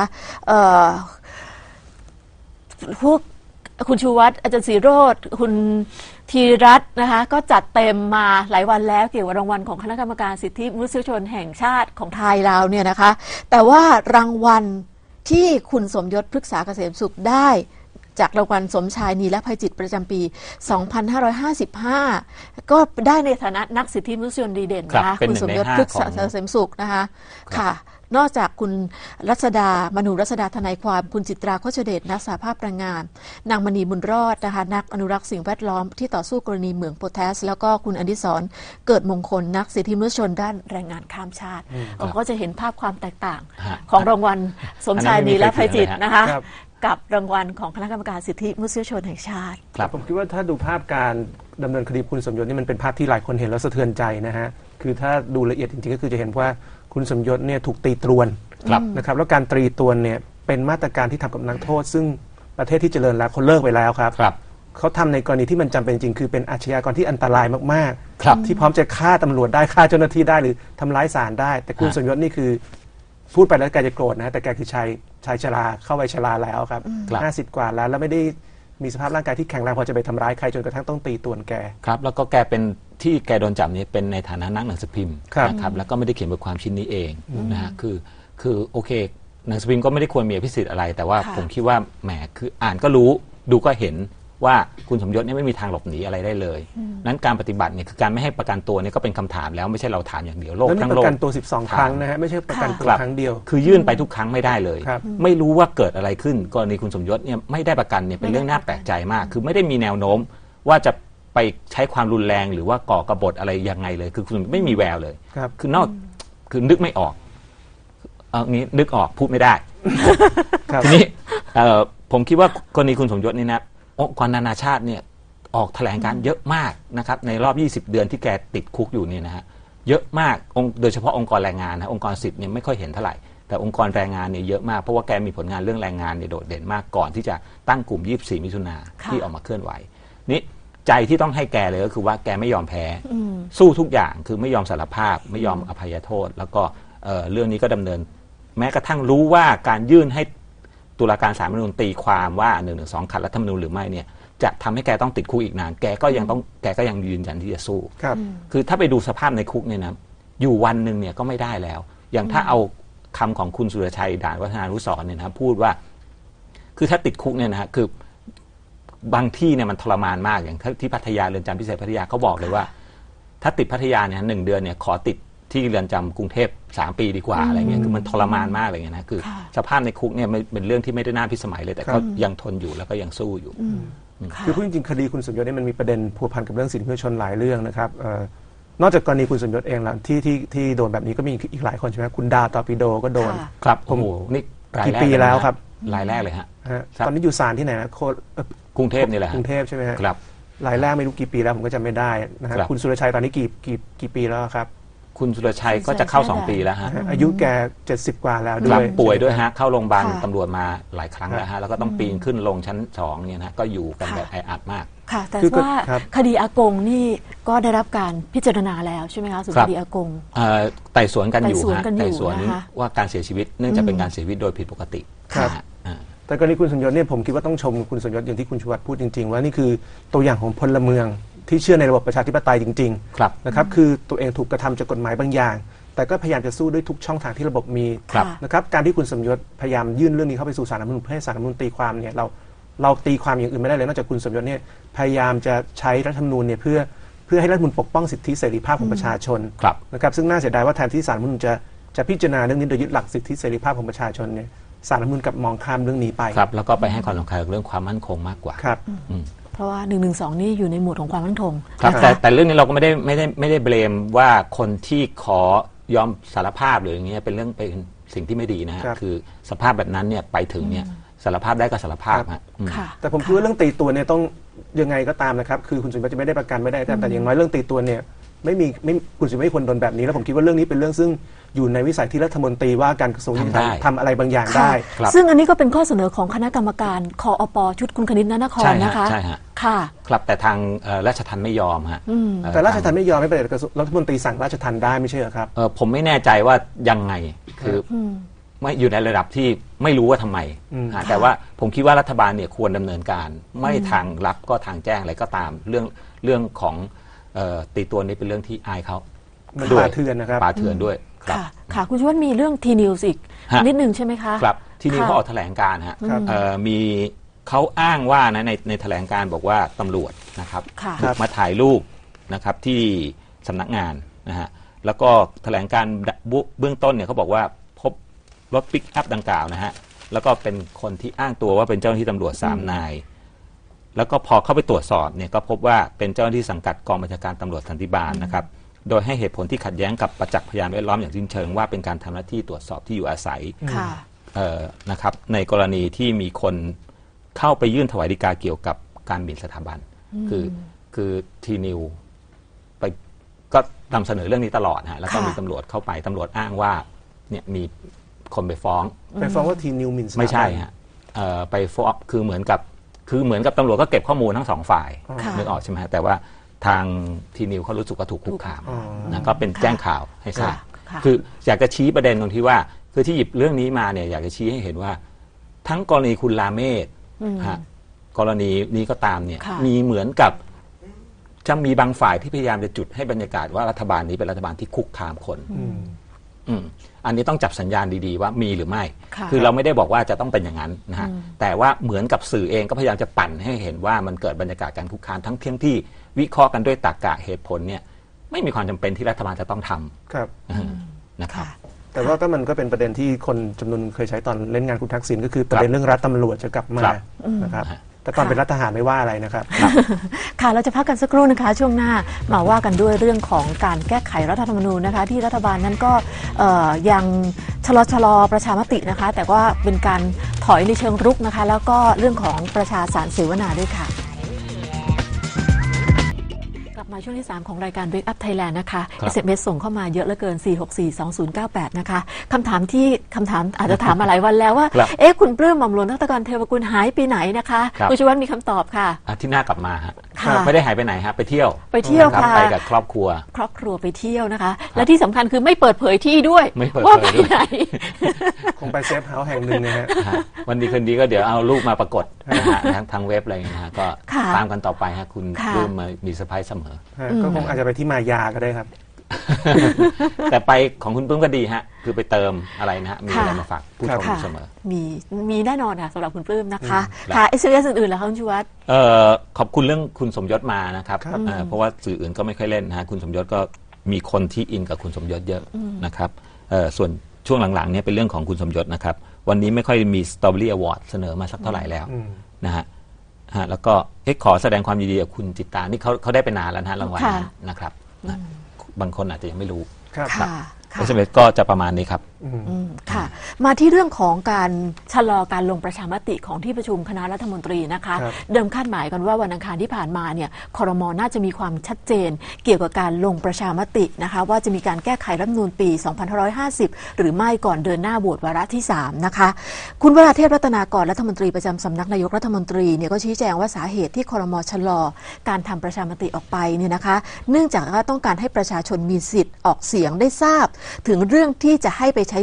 S1: พวกคุณชูวัฒน์อาจารย์ศรีโรจน์คุณธีรัตน์นะคะก็จัดเต็มมาหลายวันแล้วเกี่ยวกับรางวัลของคณะกรรมการสิทธิมนุษยชนแห่งชาติของไทยเราเนี่ยนะคะแต่ว่ารางวัลที่คุณสมยศพฤกษาเกษมสุขได้จากรางวัลสมชายนีและภัยจิตประจำปี สองพันห้าร้อยห้าสิบห้า ก็ได้ในฐานะนักสิทธิมนุษยชนดีเด่นนะคะคุณสมยศพฤกษาเกษมสุขนะคะค่ะนอกจากคุณรัศดามนูรัศดาทนายความคุณจิตราโคชเดชนักสหภาพแรงงานนางมณีบุญรอดนะคะนักอนุรักษ์สิ่งแวดล้อมที่ต่อสู้กรณีเหมืองโพแทสแล้วก็คุณอดิศรเกิดมงคลนักสิทธิมนุษยชนด้านแรงงานข้ามชาติเราก็จะเห็นภาพความแตกต่างของรางวัลสมชายนีและภัยจิตนะคะกับรางวัลของคณะกรรมการสิทธิมนุษยชนแห่งชาติ
S2: ครับผมคิดว่าถ้าดูภาพการดำเนินคดีคุณสมยศนี่มันเป็นภาพที่หลายคนเห็นแล้วสะเทือนใจนะฮะคือถ้าดูละเอียดจริงๆก็คือจะเห็นว่าคุณสมยศเนี่ยถูกตีตรวนนะครับแล้วการตรีตรวนเนี่ยเป็นมาตรการที่ทำกับนักโทษซึ่งประเทศที่เจริญแล้วเขาเลิกไปแล้วครับเขาทำในกรณีที่มันจำเป็นจริงคือเป็นอาชญากรที่อันตรายมากๆที่พร้อมจะฆ่าตำรวจได้ฆ่าเจ้าหน้าที่ได้หรือทำร้ายศาลได้แต่คุณสมยศนี่คือพูดไปแล้วแกจะโกรธนะแต่แกคือชายชายชราเข้าวัยชราแล้วครับห้าสิบกว่าแล้วแล้วไม่ได้มีสภาพร่างกายที่แข็งแรงพอจะไปทำร้ายใครจนกระทั่งต้องตีตรวนแก
S3: ครับแล้วก็แกเป็นที่แกโดนจับนี้เป็นในฐานะนักหนังสือพิมพ์นะครับแล้วก็ไม่ได้เขียนบทความชิ้นนี้เองนะฮะคือคือโอเคหนังสือพิมพ์ก็ไม่ได้ควรมีอภิสิทธิ์อะไรแต่ว่าผมคิดว่าแหมคืออ่านก็รู้ดูก็เห็นว่าคุณสมยศเนี่ยไม่มีทางหลบหนีอะไรได้เลยนั้นการปฏิบัติเนี่ยคือการไม่ให้ประกันตัวเนี่ยก็เป็นคำถามแล้วไม่ใช่เราถามอย่างเดียวโลกทั้งโลก
S2: ประกันตัวสิบสองครั้งนะฮะไม่ใช่ประกันตัวครั้งเดียว
S3: คือยื่นไปทุกครั้งไม่ได้เลยไม่รู้ว่าเกิดอะไรขึ้นกรณีคุณสมยศเนี่ยไม่ได้ประกันเนี่ยเป็นเรื่องน่าแปลกใจมากคือไม่ได้มีแนวโน้มว่าจะไปใช้ความรุนแรงหรือว่าก่อกบฏอะไรยังไงเลยคือคุณไม่มีแววเลยคือนอกคือนึกไม่ออกเอางี้นึกออกพูดไม่ได้ทีนี้ผมคิดว่ากรณีคุณสมยศนี่นะองค์กรนานาชาติเนี่ยออกแถลงการเยอะมากนะครับในรอบยี่สิบเดือนที่แกติดคุกอยู่นี่นะฮะเยอะมากโดยเฉพาะองค์กรแรงงานนะองค์กรสิทธิ์เนี่ยไม่ค่อยเห็นเท่าไหร่แต่องค์กรแรงงานเนี่ยเยอะมากเพราะว่าแกมีผลงานเรื่องแรงงานเนี่ยโดดเด่นมากก่อนที่จะตั้งกลุ่มยี่สิบสี่มิถุนาที่ออกมาเคลื่อนไหวนี่ใจที่ต้องให้แกเลยก็คือว่าแกไม่ยอมแพ้สู้ทุกอย่างคือไม่ยอมสารภาพไม่ยอมอภัยโทษแล้วก็เรื่องนี้ก็ดำเนินแม้กระทั่งรู้ว่าการยื่นให้ตุลาการศาลรัฐธรรมนูญตีความว่าหนึ่งหนึ่งสองขัดรัฐธรรมนูญหรือไม่เนี่ยจะทำให้แกต้องติดคุกอีกนานแกก็ยังต้องแกก็ยังยืนยันที่จะสู้คือถ้าไปดูสภาพในคุกเนี่ยนะอยู่วันหนึ่งเนี่ยก็ไม่ได้แล้วอย่างถ้าเอาคำของคุณสุรชัยด่านวัฒนานุสรณ์เนี่ยนะพูดว่าคือถ้าติดคุกเนี่ยนะคือบางที่เนี่ยมันทรมานมากอย่างที่พัทยาเรือนจำพิเศษพัทยาเขาบอกเลยว่าถ้าติดพัทยาเนี่ยหนึ่งเดือนเนี่ยขอติดที่เรือนจำกรุงเทพสามปีดีกว่าอะไรเงี้ยคือมันทรมานมากอะไรเงี้ยนะคือสภาพในคุกเนี่ยเป็นเรื่องที่ไม่ได้น่าพิสมัยเลยแต่เขายังทนอยู่แล้วก็ยังสู้อยู่
S2: คือพูดจริงๆคดีคุณสมยศเนี่ยมันมีประเด็นพัวพันกับเรื่องสิทธิมนุษยชนหลายเรื่องนะครับนอกจากกรณีคุณสมยศเองแล้วที่ที่ที่โดนแบบนี้ก็มีอีกหลายคนใช่ไหมคุณดาตอปิโดก็โดน
S3: ครับโอ้โหนี่
S2: กี่ปีแล้วครับ
S3: รายแรกเลยฮะ
S2: ตอนนี้อยู่ศาลที่ไหนนะโค
S3: กรุงเทพนี่แหละ
S2: กรุงเทพใช่ไหม
S3: ครับ
S2: รายแรกไม่รู้กี่ปีแล้วผมก็จำไม่ได้นะครับคุณสุรชัยตอนนี้กี่กี่กี่ปีแล้วครับ
S3: คุณสุรชัยก็จะเข้าสองปีแล้วฮะ
S2: อายุแกเจ็ดสิบกว่าแล้วด้วย
S3: ป่วยด้วยฮะเข้าโรงพยาบาลตำรวจมาหลายครั้งแล้วฮะแล้วก็ต้องปีนขึ้นลงชั้นสองเนี่ยนะก็อยู่กันแบบแออัดมาก
S1: ค่ะแต่ว่าคดีอากงนี่ก็ได้รับการพิจารณาแล้วใช่ไหมคะส่วนคดีอากง
S3: ไต่สวนกันอยู่ฮะไต่สวนว่าการเสียชีวิตเนื่องจากเป็นการเสียชีวิตโดยผิดปกติ
S2: แต่กรณีคุณสมยศเนี่ยผมคิดว่าต้องชมคุณสมยศอย่างที่คุณชูวัฒน์พูดจริงๆว่านี่คือตัวอย่างของพลเมืองที่เชื่อในระบบประชาธิปไตยจริงๆนะครับคือตัวเองถูกกระทำจากกฎหมายบางอย่างแต่ก็พยายามจะสู้ด้วยทุกช่องทางที่ระบบมี
S1: ครับ
S2: นะครับการที่คุณสมยศพยายามยื่นเรื่องนี้เข้าไปสู่ศาลรัฐธรรมนูญเพื่อให้ศาลรัฐธรรมนูญตีความเนี่ยเราเราตีความอย่างอื่นไม่ได้เลยนอกจากคุณสมยศเนี่ยพยายามจะใช้รัฐธรรมนูญเนี่ยเพื่อเพื่อให้รัฐธรรมนูญปกป้องสิทธิเสรีภาพของประชาชน
S3: ครับ
S2: นะครับซึ่งน่าเสียดายว่าแทนที่ศาลรัฐธรรมนูญจะจะพิจารณาเรื่องนี้โดยยึดหลักสิทธิเสรีภาพของประชาชนเนี่ยศาลรัฐธรรมนูญกลับมองข้ามเรื่องนี้ไป
S3: ครับแล้วก็ไปให้ความสำคัญกับเรื่องความมั่นคงมากกว่า
S2: ครับ
S1: เพราะว่าหนึ่งหนึ่งสองนี่อยู่ในหมวดของความมั่นคง
S3: ครับ
S1: นะ
S3: แต่
S1: คะ
S3: แต่เรื่องนี้เราก็ไม่ได้ไม่ได้ไม่ได้เบลมว่าคนที่ขอยอมสารภาพหรืออย่างเงี้ยเป็นเรื่องเป็นสิ่งที่ไม่ดีนะฮะ
S2: ครับ
S3: คือสภาพแบบนั้นเนี่ยไปถึงเนี่ยสารภาพได้ก็สารภาพฮะอืม
S1: ค่ะ
S2: แต่ผมคิดว่าเรื่องตีตัวเนี่ยต้องยังไงก็ตามนะครับคือคุณสมยศจะไม่ได้ประกันไม่ได้แต่แต่อย่างน้อยเรื่องตีตัวเนี่ยไม่มีไม่คุณสมยศไม่ควรโดนแบบนี้แล้วผมคิดว่าเรื่องนี้เป็นเรื่องซึ่งอยู่ในวิสัยที่รัฐมนตรีว่าการกระทรวงยุติธรรม
S3: ทำได้
S2: ทำอะไรบางอย่าง
S1: ค่ะ
S2: ได้
S3: ครับ
S1: ซึ่งอันนี้ก็เป็นข้อเสนอของคณะกรรมการคอปชุดคุณคณิตนนคร
S3: ใช่ฮะ
S1: นะคะ
S3: ใช่ฮะ
S1: ค่ะ
S3: ครับแต่ทางเอ่อราชทัณฑ์ไม่ยอมฮะ
S1: อืม
S3: เอ่อ
S2: แต่ราชทัณฑ์
S3: ทง
S2: ไม่ยอมไม่เป็นไรแต่กระทรวงรัฐมนตรีสั่งราชทัณฑ์ได้ไม่ใช่เหรอครับ
S3: เอ่อผมไม่แน่ใจว่ายังไงคืออ
S1: ม
S3: ไม่อยู่ในระดับที่ไม่รู้ว่าทำไม
S2: อืม
S3: ฮะแต่ว่าผมคิดว่ารัฐบาลเนี่ยควรดำเนินการ ไม่ทางลับก็ทางแจ้งอะไรก็ตามเรื่องเรื่องของเอ่อตีตัวนี้เป็นเรื่องที่อายเขา
S2: มัน
S3: ด้วย
S2: ป่าเถื่อนนะครับ
S3: ป่าเถื่อนด้วยครับ
S1: ค่ะ ค่ะ คุณชวัฒน์มีเรื่องทีนิวส์อีก
S3: ฮะ
S1: นิดนึงใช่ไหมคะ
S3: ครับที่นี่
S1: ค่ะ
S3: เขาออกแถลงการณ์ฮะ
S2: ครับ
S3: เอ่อมีเขาอ้างว่านะในในแถลงการณ์บอกว่าตำรวจนะครับ
S1: ค่ะ
S3: บุกมาถ่ายรูปนะครับที่สำนักงานนะฮะแล้วก็แถลงการณ์เบื้องต้นเนี่ยเขาบอกว่าพบรถปิกอัพดังกล่าวนะฮะแล้วก็เป็นคนที่อ้างตัวว่าเป็นเจ้าหน้าที่ตำรวจสามนาย แล้วก็พอเข้าไปตรวจสอบเนี่ยก็พบว่าเป็นเจ้าหน้าที่สังกัดกองบัญชาการตำรวจสันติบาลนะครับโดยให้เหตุผลที่ขัดแย้งกับประจักษ์พยานแวดล้อมอย่างสิ้นเชิงว่าเป็นการทำหน้าที่ตรวจสอบที่อยู่อาศัย
S1: ค่ะ
S3: เอ่อนะครับในกรณีที่มีคนเข้าไปยื่นถวายฎีกาเกี่ยวกับการหมิ่นสถาบัน คือคือทีนิวไปก็นำเสนอเรื่องนี้ตลอดฮะแล้วก็
S1: ค่ะ
S3: มีตำรวจเข้าไปตำรวจอ้างว่าเนี่ยมีคนไปฟ้อง
S2: ไปฟ้องว่าทีนิวหมินสถาบัน
S3: ไม่ใช่ฮะเอ่อไปฟ้องคือเหมือนกับคือเหมือนกับตำรวจก็เก็บข้อมูลทั้งสองฝ่าย
S1: ค่ะ
S3: นึกออกใช่ไหมฮะแต่ว่าทางทีนิวเขารู้สึกว่าถูกคุกคาม
S2: อ๋อ
S3: นะก็เป็นแจ้งข่าวให้ทราบ
S1: ค่ะ
S3: คืออยากจะชี้ประเด็นตรงที่ว่าคือที่หยิบเรื่องนี้มาเนี่ยอยากจะชี้ให้เห็นว่า ทั้งกรณีคุณลาเมศ
S1: อืม
S3: ฮะกรณีนี้ก็ตามเนี่ย
S1: ค่ะ
S3: มีเหมือนกับจะมีบางฝ่ายที่พยายามจะจุดให้บรรยากาศว่ารัฐบาลนี้เป็นรัฐบาลที่คุกคามคน
S2: อืม
S3: อืมอันนี้ต้องจับสัญญาณดีๆว่ามีหรือไม่
S1: ค่ะ
S3: คือเราไม่ได้บอกว่าจะต้องเป็นอย่างนั้นนะฮะ
S1: อืม
S3: แต่ว่าเหมือนกับสื่อเองก็พยายามจะปั่นให้เห็นว่ามันเกิดบรรยากาศการคุกคามทั้งเที่ยงที่วิเคราะห์กันด้วยตรรกะเหตุผลเนี่ยไม่มีความจำเป็นที่รัฐบาลจะต้องท
S2: ครับ
S3: ำนะฮะนะครับ
S1: ค่ะ
S2: แต่ว่าก็มันก็เป็นประเด็นที่คนจำนวนเคยใช้ตอนเล่นงานคุณทักษิณก็คือประเด็นเรื่องรัฐตำรวจจะกลับมา
S3: ครับ
S2: นะครับ
S3: ฮะ
S2: แต่ตอน
S1: ค่ะ
S2: เป็นรัฐทหารไม่ว่าอะไรนะครับ
S1: ค่ะเราจะพักกันสักครู่นะคะ ช่วงหน้ามาว่ากันด้วยเรื่องของการแก้ไขรัฐธรรมนูญนะคะ ที่รัฐบาลนั้นก็เอ่อยังชะลอชะลอประชามตินะคะ แต่ว่าเป็นการถอยในเชิงรุกนะคะ แล้วก็เรื่องของประชาสารเสวนาด้วยค่ะ กลับมาช่วงที่ สาม ของรายการ Wake Up Thailand นะคะ
S3: ครับ
S1: เอส เอ็ม เอส ส่งเข้ามาเยอะเหลือเกิน สี่หกสี่ สองศูนย์เก้าแปด นะคะคำถามที่คำถามอาจจะถามมาหลายวันแล้วว่า
S3: ครับ
S1: เอ๊ะคุณปลื้มหม่อมหลวงนักตะกรเทวกุลหายไปไหนนะคะ
S3: ครับ
S1: คุณชวัฒน์มีคำตอบค่ะ
S3: อาทิตย์หน้ากลับมาฮะ
S1: ค่ะ
S3: ไม่ได้หายไปไหนฮะไปเที่ยว
S1: ไปเที่ยว
S3: รับ
S1: ค่ะ
S3: ไปกับครอบครัว
S1: ครอบครัวไปเที่ยวนะคะ และที่สำคัญคือไม่เปิดเผยที่ด้วย
S3: ไม่เปิด
S1: ว่า
S3: เผ
S1: ไป
S3: ยด้วย
S1: ไหน
S2: คงไปเซฟเฮาส์แห่งหนึ่งนะฮะ
S3: ฮะวันดีคืนดีก็เดี๋ยวเอารูปมาปรากฏนะฮะทางทางเว็บอะไรอย่างเงี้ยนะฮะก็
S1: ค่ะ
S3: ตามกันต่อไปฮะคุณ
S1: ค่ะ
S3: ปลื้มมามีเซอร์ไพรส์เสมอ
S2: ฮะก็คงอาจจะไปที่มายาก็ได้ครับ
S3: แต่ไปของคุณปลื้มก็ดีฮะคือไปเติมอะไรนะฮะมีอะไร
S1: ค่ะ
S3: มาฝากผู้ชม
S1: ค่ะ
S3: เสมอ
S1: มีมีแน่นอนค่ะสำหรับคุณปลื้มนะคะ
S3: อืม
S1: ค่ะเอส เอ็ม เอส อื่นๆแล้วคะคุณชวัฒน์
S3: เอ่อขอบคุณเรื่องคุณสมยศมานะครับ
S2: ครับ
S3: เอ่อเพราะว่าสื่ออื่นก็ไม่ค่อยเล่นนะฮะคุณสมยศก็มีคนที่อินกับคุณสมยศเยอะนะครับเอ่อส่วนช่วงหลังๆเนี่ยเป็นเรื่องของคุณสมยศนะครับวันนี้ไม่ค่อยมีสตรอเบอรี่อวอร์ดเสนอมาสักเท่าไหร่แล้ว
S2: อืม
S3: นะฮะฮะแล้วก็เอ๊ะขอแสดงความยินดีกับคุณจิตตานี่เขาเขาได้ไปนานแล้วนะฮะรางวัล
S1: ค่ะ
S3: นั้นนะครับนะบางคนอาจจะยังไม่รู้
S2: ครับ
S1: ค่ะค่ะ
S3: เอสเอ็มเอสก็จะประมาณนี้ครับ
S2: อืม
S1: อืมค่ะ มาที่เรื่องของการชะลอการลงประชามติของที่ประชุมคณะรัฐมนตรีนะคะ
S2: ครับ
S1: เดิมคาดหมายกันว่าวันอังคารที่ผ่านมาเนี่ยครม.น่าจะมีความชัดเจน เกี่ยวกับการลงประชามตินะคะว่าจะมีการแก้ไขรัฐธรรมนูญปี สองพันห้าร้อยห้าสิบ หรือไม่ก่อนเดินหน้าโหวตวาระที่ สาม นะคะ คุณวราเทพรัตนากรรัฐมนตรีประจำสำนักนายกรัฐมนตรีเนี่ยก็ชี้แจงว่าสาเหตุที่ครม.ชะลอการทำประชามติออกไปเนี่ยนะคะ เนื่องจากว่าต้องการให้ประชาชนมีสิทธิ์ออกเสียงได้ทราบ ถึงเรื่องที่จะให้ไปใช้สิทธิ์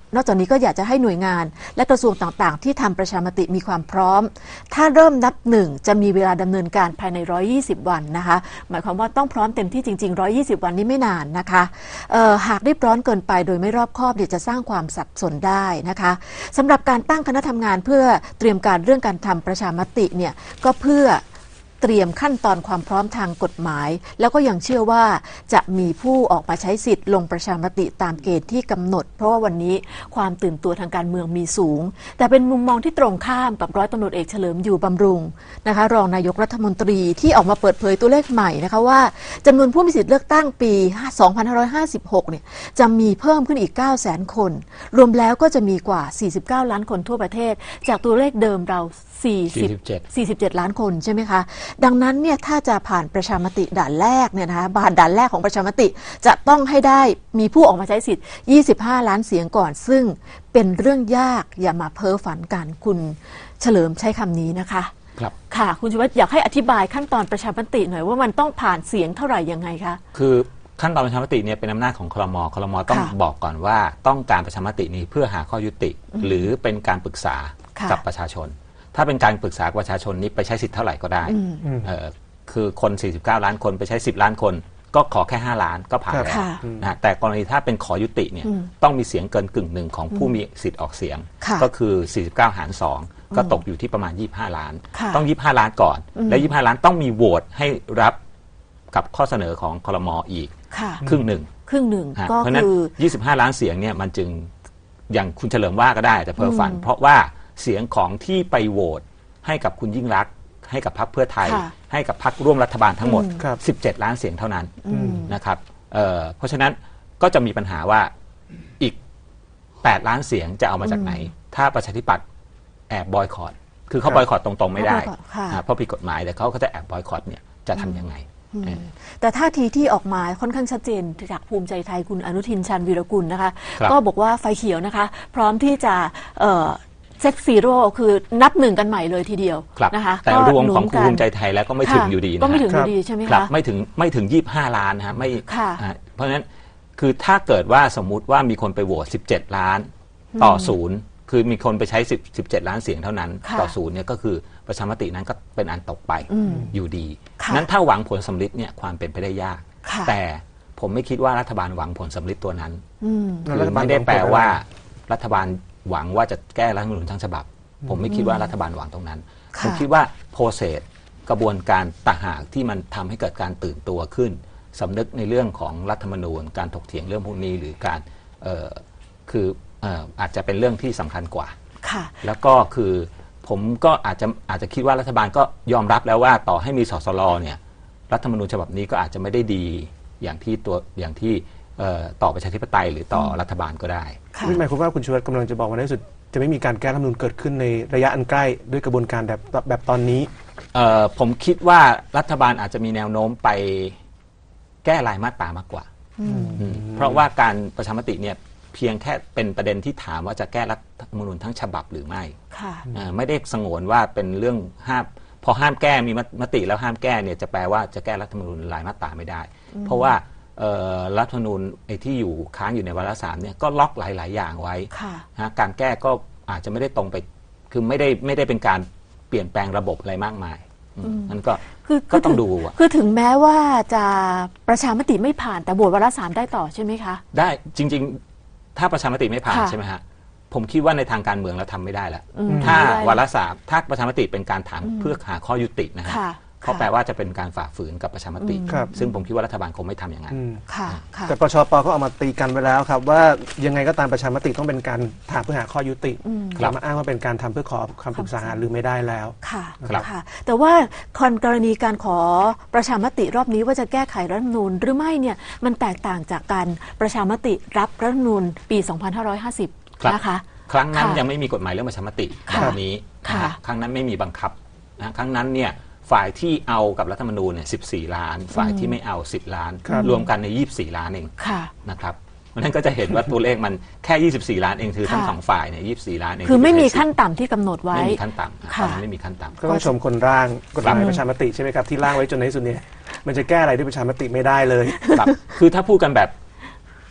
S1: นอกจากนี้ก็อยากจะให้หน่วยงานและกระทรวงต่างๆที่ทำประชามติมีความพร้อมถ้าเริ่มนับหนึ่งจะมีเวลาดำเนินการภายในหนึ่งร้อยยี่สิบวันนะคะหมายความว่าต้องพร้อมเต็มที่จริงๆหนึ่งร้อยยี่สิบวันนี้ไม่นานนะคะหากรีบร้อนเกินไปโดยไม่รอบคอบเดี๋ยวจะสร้างความสับสนได้นะคะสำหรับการตั้งคณะทำงานเพื่อเตรียมการเรื่องการทำประชามติเนี่ยก็เพื่อเตรียมขั้นตอนความพร้อมทางกฎหมายแล้วก็ยังเชื่อว่าจะมีผู้ออกมาใช้สิทธิ์ลงประชามติตามเกณฑ์ที่กำหนดเพราะว่าวันนี้ความตื่นตัวทางการเมืองมีสูงแต่เป็นมุมมองที่ตรงข้ามกับร้อยตำรวจเอกเฉลิมอยู่บำรุงนะคะรองนายกรัฐมนตรีที่ออกมาเปิดเผยตัวเลขใหม่นะคะว่าจำนวนผู้มีสิทธิ์เลือกตั้งปีสองพันห้าร้อยห้าสิบหกเนี่ยจะมีเพิ่มขึ้นอีก เก้าแสน คนรวมแล้วก็จะมีกว่าสี่สิบเก้าล้านคนทั่วประเทศจากตัวเลขเดิมเราสี่สิบ สี่สิบเจ็ดล้านคนใช่ไหมคะดังนั้นเนี่ยถ้าจะผ่านประชามติด่านแรกเนี่ยนะคะผ่านด่านแรกของประชามติจะต้องให้ได้มีผู้ออกมาใช้สิทธิ์ยี่สิบห้าล้านเสียงก่อนซึ่งเป็นเรื่องยากอย่ามาเพ้อฝันกันคุณเฉลิมใช้คำนี้นะคะ
S3: ครับ
S1: ค่ะคุณชูวัฒน์อยากให้อธิบายขั้นตอนประชามติหน่อยว่ามันต้องผ่านเสียงเท่าไหร่ยังไงคะ
S3: คือขั้นตอนประชามติเนี่ยเป็นอำนาจของครม.ครม.ต้องบอกก่อนว่าต้องการประชามตินี้เพื่อหาข้อยุติหรือเป็นการปรึกษากับประชาชนถ้าเป็นการปรึกษาประชาชนนี้ไปใช้สิทธิ์เท่าไหร่ก็ได้คือคนสี่สิบเก้าล้านคนไปใช้สิบล้านคนก็ขอแค่ห้าล้านก็ผ่านแล้วนะแต่กรณีถ้าเป็นขอยุติเนี่ยต้องมีเสียงเกินกึ่งหนึ่งของผู้มีสิทธิ์ออกเสียงก็คือสี่สิบเก้าหารสองก็ตกอยู่ที่ประมาณยี่สิบห้าล้านต้องยี่สิบห้าล้านก่อนและยี่สิบห้าล้านต้องมีโหวตให้รับกับข้อเสนอของครม.อีกครึ่งหนึ่ง
S1: ครึ่งหนึ่ง
S3: ก็คือยี่สิบห้าล้านเสียงเนี่ยมันจึงอย่างคุณเฉลิมว่าก็ได้แต่เพ้อฝันเพราะว่าเสียงของที่ไปโหวตให้กับคุณยิ่งรักษณ์ให้กับพรรคเพื่อไทยให้กับพรรคร่วมรัฐบาลทั้งหมดสิบเจ็ดล้านเสียงเท่านั้นนะครับเอ่อเพราะฉะนั้นก็จะมีปัญหาว่าอีกแปดล้านเสียงจะเอามาจากไหนถ้าประชาธิปัตย์แอบบอยคอตคือเขาบอยคอตตรงๆไม่ได้เพราะผิดกฎหมายแต่เขาก็จะแอบบอยคอตเนี่ยจะทำยังไง
S1: แต่ท่าทีที่ออกมาค่อนข้างชัดเจนจากภูมิใจไทยคุณอนุทินชาญวีรกุลนะคะก็บอกว่าไฟเขียวนะคะพร้อมที่จะเซตซีโร่คือนับหนึ่งกันใหม่เลยทีเดียวนะคะ
S3: แต่รวมของภูมิใจไทยแล้วก็ไม่ถึงอยู่ดีนะ
S1: ก็ไม่ถึงอยู่ดีใช่ไหมคะ
S3: ไม่ถึงไม่ถึงยี่สิบห้าล้านนะฮะไม่เพราะฉะนั้นคือถ้าเกิดว่าสมมุติว่ามีคนไปโหวตสิบเจ็ดล้านต่อศูนย์คือมีคนไปใช้สิบเจ็ดล้านเสียงเท่านั้นต่อศูนย์เนี่ยก็คือประชามตินั้นก็เป็นอันตกไปอยู่ดีนั้นถ้าหวังผลสำลิดเนี่ยความเป็นไปได้ยากแต่ผมไม่คิดว่ารัฐบาลหวังผลสำลิดตัวนั้นคือไม่ได้แปลว่ารัฐบาลหวังว่าจะแก้รัฐธรรมนูญทั้งฉบับผมไม่คิดว่ารัฐบาลหวังตรงนั้นผมคิดว่าโปรเซสกระบวนการต่างหากที่มันทำให้เกิดการตื่นตัวขึ้นสำนึกในเรื่องของรัฐธรรมนูญการถกเถียงเรื่องพวกนี้หรือการคืออาจจะเป็นเรื่องที่สำคัญกว่าแล้วก็คือผมก็อาจจะอาจจะคิดว่ารัฐบาลก็ยอมรับแล้วว่าต่อให้มีสสรเนี่ยรัฐธรรมนูญฉบับนี้ก็อาจจะไม่ได้ดีอย่างที่ตัวอย่างที่ต่อประชาธิปไตยหรือต่อรัฐบาลก็ได้
S2: นี่หมายความว่าคุณชูวัฒน์กำลังจะบอกว่าในที่สุดจะไม่มีการแก้รัฐธรรมนูญเกิดขึ้นในระยะอันใกล้ด้วยกระบวนการแบบแบบตอนนี้
S3: ผมคิดว่ารัฐบาลอาจจะมีแนวโน้มไปแก้รายมาตรามากกว่าเพราะว่าการประชามติเนี่ยเพียงแค่เป็นประเด็นที่ถามว่าจะแก้รัฐธรรมนูญทั้งฉบับหรือไม่ไม่ได้สงวนว่าเป็นเรื่องห้ามพอห้ามแก้มีมติแล้วห้ามแก้เนี่ยจะแปลว่าจะแก้รัฐธรรมนูญรายมาตราไม่ได้เพราะว่ารัฐธรรมนูญไอ้ที่อยู่ค้างอยู่ในวาระสามเนี่ยก็ล็อกหลายๆอย่างไว้นะการแก้ก็อาจจะไม่ได้ตรงไปคือไม่ได้ไม่ได้เป็นการเปลี่ยนแปลงระบบอะไรมากมายมันก็ก็ต้องดูอ่ะ
S1: คือถึงแม้ว่าจะประชามติไม่ผ่านแต่โหวตวาระสามได้ต่อใช่ไหมคะ
S3: ได้จริงๆถ้าประชามติไม่ผ่านใช่ไหมฮะผมคิดว่าในทางการเมืองเราทำไม่ได้แล้วถ้าวาระสามถ้าประชามติเป็นการถามเพื่อหาข้อยุตินะฮะเขาแปลว่าจะเป็นการฝ่าฝืนกับประชามติซึ่งผมคิดว่ารัฐบาลคงไม่ทำอย่างนั้น
S2: แต่ปชป.ก็เอามาตีกันไว้แล้วครับว่ายังไงก็ตามประชามติต้องเป็นการถามเพื่อหาข้อยุติอย่ามาอ้างว่าเป็นการทำเพื่อขอคำปรึกษาหรือไม่ได้แล้ว
S1: ค่ะค่ะแต่ว่าคนกรณีการขอประชามติรอบนี้ว่าจะแก้ไขรัฐธรรมนูญหรือไม่เนี่ยมันแตกต่างจากการประชามติรับรัฐธรรมนูญปีสองพันห้าร้อยห้าสิบนะคะ
S3: ครั้งนั้นยังไม่มีกฎหมายเรื่องประชามติแบบนี้ครั้งนั้นไม่มีบังคับนะครั้งนั้นเนี่ยฝ่ายที่เอากับรัฐธรรมนูญเนี่ยสิบสี่ล้านฝ่ายที่ไม่เอาสิบล้านรวมกันในยี่สิบสี่ล้านเองนะครับเพราะนั้นก็จะเห็นว่าตัวเลขมันแค่ยี่สิบสี่ล้านเองคือทั้งสองฝ่ายเนี่ยยี่สิบสี่ล้านเอง
S1: คือไม่มีขั้นต่ำที่กำหนดไว้
S3: ไม่มีขั้นต่ำตอนนั้นไม่มีขั้นต่ำ
S2: ก็ต้องชมคนร่างกฎหมายประชามติใช่ไหมครับที่ร่างไว้จนในสุดเนี่ยมันจะแก้อะไรด้วยประชามติไม่ได้เลย
S3: คือถ้าพูดกันแบบ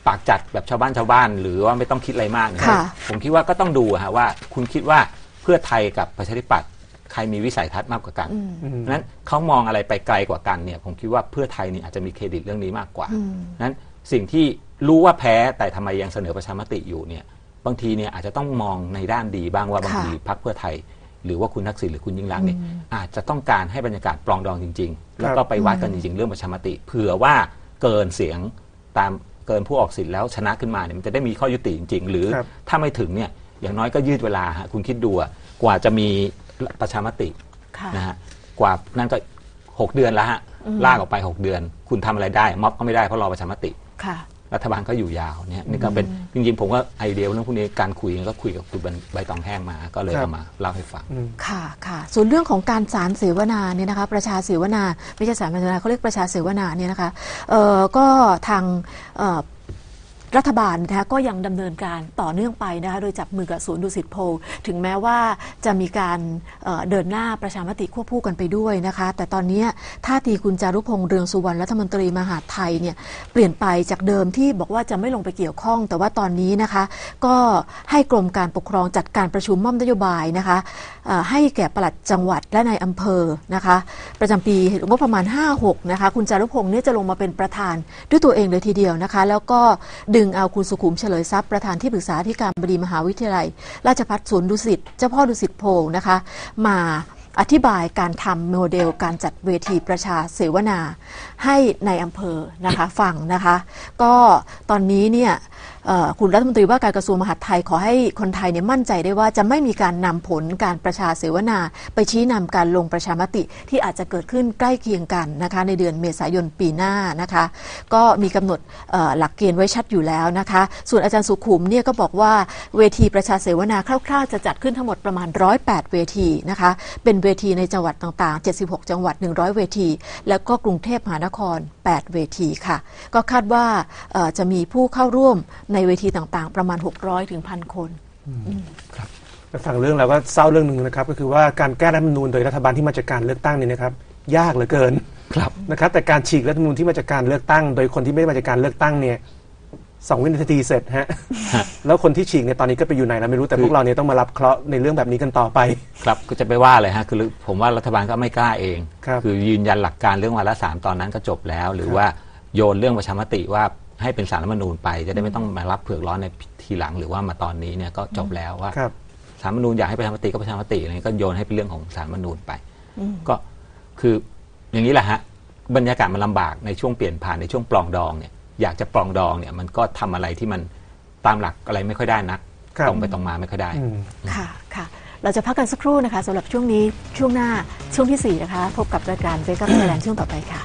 S3: ปากจัดแบบชาวบ้านชาวบ้านหรือว่าไม่ต้องคิดอะไรมากเนี่ย
S1: ค่ะ
S3: ผมคิดว่าก็ต้องดูฮะว่าคุณคิดว่าเพื่อไทยกับประชาธิปัตย์ใครมีวิสัยทัศน์มากกว่ากันนั้นเขามองอะไรไปไกลกว่ากันเนี่ยผมคิดว่าเพื่อไทยนี่อาจจะมีเครดิตเรื่องนี้มากกว่านั้นสิ่งที่รู้ว่าแพ้แต่ทำไมยังเสนอประชามติอยู่เนี่ยบางทีเนี่ยอาจจะต้องมองในด้านดีบ้างว่าบางทีพรรคเพื่อไทยหรือว่าคุณทักษิณหรือคุณยิ่งรักษณ์เนี่ยอาจจะต้องการให้บรรยากาศปลองดองจริงๆแล้วก็ไปวัดกันจริงๆเรื่องประชามติเผื่อว่าเกินเสียงตามเกินผู้ออกสิทธิ์แล้วชนะขึ้นมาเนี่ยมันจะได้มีข้อยุติจริงๆหรือถ้าไม่ถึงเนี่ยอย่างน้อยก็ยืดเวลาฮะคุณคิดดูกว่าจะมีประชามตินะฮะกว่านั่นก็หกเดือนแล้วฮะลากออกไปหกเดือนคุณทำอะไรได้ม็อบก็ไม่ได้เพราะรอประชามติรัฐบาลก็อยู่ยาวเนี่ยนี่ก็เป็นจริงๆผมก็ไอเดียเรื่องพวกนี้การคุยก็คุยกับคุณใบตองแห้งมาก็เลยเอามาเล่าให้ฟัง
S1: ค่ะค่ะส่วนเรื่องของการสารเสวนาเนี่ยนะคะประชาเสวนาไม่ใช่สารเสวนาเขาเรียกประชาเสวนาเนี่ยนะคะเอ่อก็ทางเอ่อรัฐบาลนะคะก็ยังดำเนินการต่อเนื่องไปนะคะโดยจับมือกับศูนย์ดุสิตโพลถึงแม้ว่าจะมีการเเดินหน้าประชามติควบคู่กันไปด้วยนะคะแต่ตอนนี้ท่าทีคุณจารุพงษ์เรืองสุวรรณรัฐมนตรีมหาดไทยเนี่ยเปลี่ยนไปจากเดิมที่บอกว่าจะไม่ลงไปเกี่ยวข้อง แต่ว่าตอนนี้นะคะก็ให้กรมการปกครองจัดการประชุมมอบนโยบายนะคะให้แก่ปลัดจังหวัดและนายอำเภอนะคะประจำปีงบประมาณ ห้าหก นะคะคุณจารุพงษ์เนี่ยจะลงมาเป็นประธานด้วยตัวเองเลยทีเดียวนะคะแล้วก็ดึงเอาคุณสุขุมเฉลยทรัพย์ประธานที่ปรึกษาธิการบดีมหาวิทยาลัยราชภัฏสวนดุสิตเจ้าพ่อดุสิตโพลนะคะมาอธิบายการทำโมเดลการจัดเวทีประชาเสวนาให้ในอำเภอนะคะฟังนะคะก็ตอนนี้เนี่ยคุณรัฐมนตรีว่าการกระทรวงมหาดไทยขอให้คนไทยเนี่ยมั่นใจได้ว่าจะไม่มีการนำผลการประชาเสวนาไปชี้นำการลงประชามติที่อาจจะเกิดขึ้นใกล้เคียงกันนะคะในเดือนเมษายนปีหน้านะคะก็มีกำหนดหลักเกณฑ์ไว้ชัดอยู่แล้วนะคะส่วนอาจารย์สุขุมเนี่ยก็บอกว่าเวทีประชาเสวนาคร่าวๆจะจัดขึ้นทั้งหมดประมาณหนึ่งร้อยแปดเวทีนะคะเป็นเวทีในจังหวัดต่างๆเจ็ดสิบหกจังหวัดหนึ่งร้อยเวทีแล้วก็กรุงเทพมหานครแปดเวทีค่ะก็คาดว่าจะมีผู้เข้าร่วมในเวทีต่างๆประมาณหกร้อยถึง หนึ่งพัน คน
S2: ครับฟังเรื่องแล้วก็เศร้าเรื่องหนึ่งนะครับก็คือว่าการแก้รัฐธรรมนูญโดยรัฐบาลที่มาจากการเลือกตั้งนี่นะครับยากเหลือเกินครับนะครับแต่การฉีกรัฐธรรมนูญที่มาจากการเลือกตั้งโดยคนที่ไม่มาจากการเลือกตั้งเนี่ยสองวินาทีเสร็จฮะแล้วคนที่ฉีกเนี่ยตอนนี้ก็ไปอยู่ไหนแล้วไม่รู้แต่พวกเราเนี่ยต้องมารับเคราะห์ในเรื่องแบบนี้กันต่อไป
S3: ครับก็จะไปว่าเลยฮะคือผมว่ารัฐบาลก็ไม่กล้าเองคือยืนยันหลักการเรื่องวาระสามตอนนั้นก็จบแล้วหรือว่าโยนเรื่องประชามติว่าให้เป็นสารรัฐธรรมนูญไปจะได้ไม่ต้องมารับเผือกร้อนในทีหลังหรือว่ามาตอนนี้เนี่ยก็จบแล้วว่าสารรัฐธรรมนูญอยากให้ประชามติก็ประชามติอะไรก็โยนให้เป็นเรื่องของสารรัฐธรรมนูญไปก็คืออย่างนี้แหละฮะบรรยากาศมันลำบากในช่วงเปลี่ยนผ่านในช่วงปลองดองเนี่ยอยากจะปลองดองเนี่ยมันก็ทำอะไรที่มันตามหลักอะไรไม่ค่อยได้นักตรงไปตรงมาไม่ค่อยได้
S1: ค่ะค่ะเราจะพักกันสักครู่นะคะสำหรับช่วงนี้ช่วงหน้าช่วงที่สี่นะคะพบกับรายการ Wake Up Thailand ช่วงต่อไปค่ะ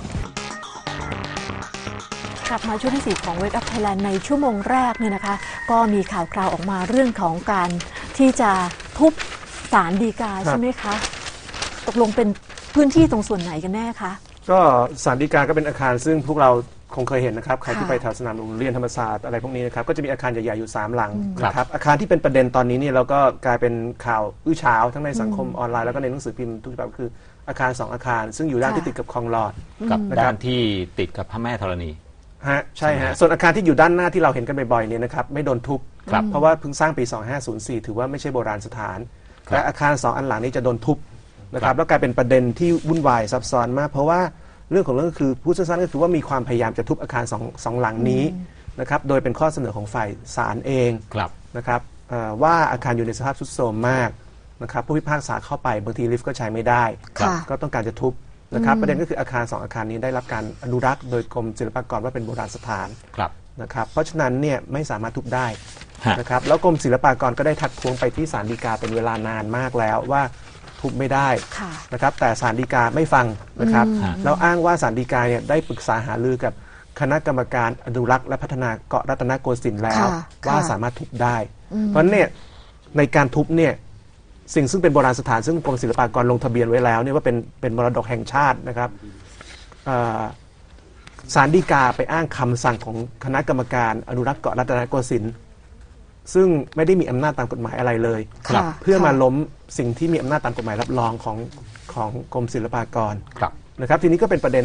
S1: กลับมาช่วงที่สี่ของ Wake Up Thailand ในชั่วโมงแรกเนี่ยนะคะก็มีข่าวคราวออกมาเรื่องของการที่จะทุบศาลฎีกาใช่ไหมคะตกลงเป็นพื้นที่ตรงส่วนไหนกันแน่คะ
S2: ก็ศาลฎีกาก็เป็นอาคารซึ่งพวกเราคงเคยเห็นนะครับใครที่ไปแถวสนามโรงเรียนธรรมศาสตร์อะไรพวกนี้นะครับก็จะมีอาคารใหญ่ๆอยู่สามหลังนะครับอาคารที่เป็นประเด็นตอนนี้เนี่ยเราก็กลายเป็นข่าวอื้อฉาวทั้งในสังคมออนไลน์แล้วก็ในหนังสือพิมพ์ทุกฉบับคืออาคารสองอาคารซึ่งอยู่ด้านที่ติดกับคลองหลอด
S3: กับด้านที่ติดกับพระแม่ธรณี
S2: ฮะใช่ฮะส่วนอาคารที่อยู่ด้านหน้าที่เราเห็นกันบ่อยๆเนี่ยนะครับไม่โดนทุบเพราะว่าเพิ่งสร้างปีสองพันห้าร้อยสี่ถือว่าไม่ใช่โบราณสถานแต่อาคารสองอันหลังนี้จะโดนทุบนะครับแล้วกลายเป็นประเด็นที่วุ่นวายซับซ้อนมากเพราะว่าเรื่องของเรื่องคือพูดสั้นๆก็คือว่ามีความพยายามจะทุบอาคารสองสองหลังนี้นะครับโดยเป็นข้อเสนอของฝ่ายศาลเองนะครับว่าอาคารอยู่ในสภาพทรุดโทรมมากนะครับผู้พิพากษาเข้าไปบางทีลิฟต์ก็ใช้ไม่ได้ก็ต้องการจะทุบนะครับประเด็นก็คืออาคารสองอาคารนี้ได้รับการอนุรักษ์โดยกรมศิลปากรว่าเป็นโบราณสถานนะครับเพราะฉะนั้นเนี่ยไม่สามารถทุบได้นะครับแล้วกรมศิลปากรก็ได้ทักท้วงไปที่ศาลฎีกาเป็นเวลานานมากแล้วว่าทุบไม่ได้นะครับแต่ศาลฎีกาไม่ฟังนะครับแล้วอ้างว่าศาลฎีกาเนี่ยได้ปรึกษาหารือกับคณะกรรมการอนุรักษ์และพัฒนาเกาะรัตนโกสินทร์แล้วว่าสามารถทุบได้เพราะฉะนั้นเนี่ยในการทุบเนี่ยสิ่งซึ่งเป็นโบราณสถานซึ่งกรมศิลปากรลงทะเบียนไว้แล้วเนี่ยว่าเป็นเป็นมรดกแห่งชาตินะครับศาลฎีกาไปอ้างคำสั่งของคณะกรรมการอนุรักษ์เกาะรัตนโกสินทร์ซึ่งไม่ได้มีอำนาจตามกฎหมายอะไรเลยเพื่อมาล้มสิ่งที่มีอำนาจตามกฎหมายรับรองของของกรมศิลปากรนะครับทีนี้ก็เป็นประเด็น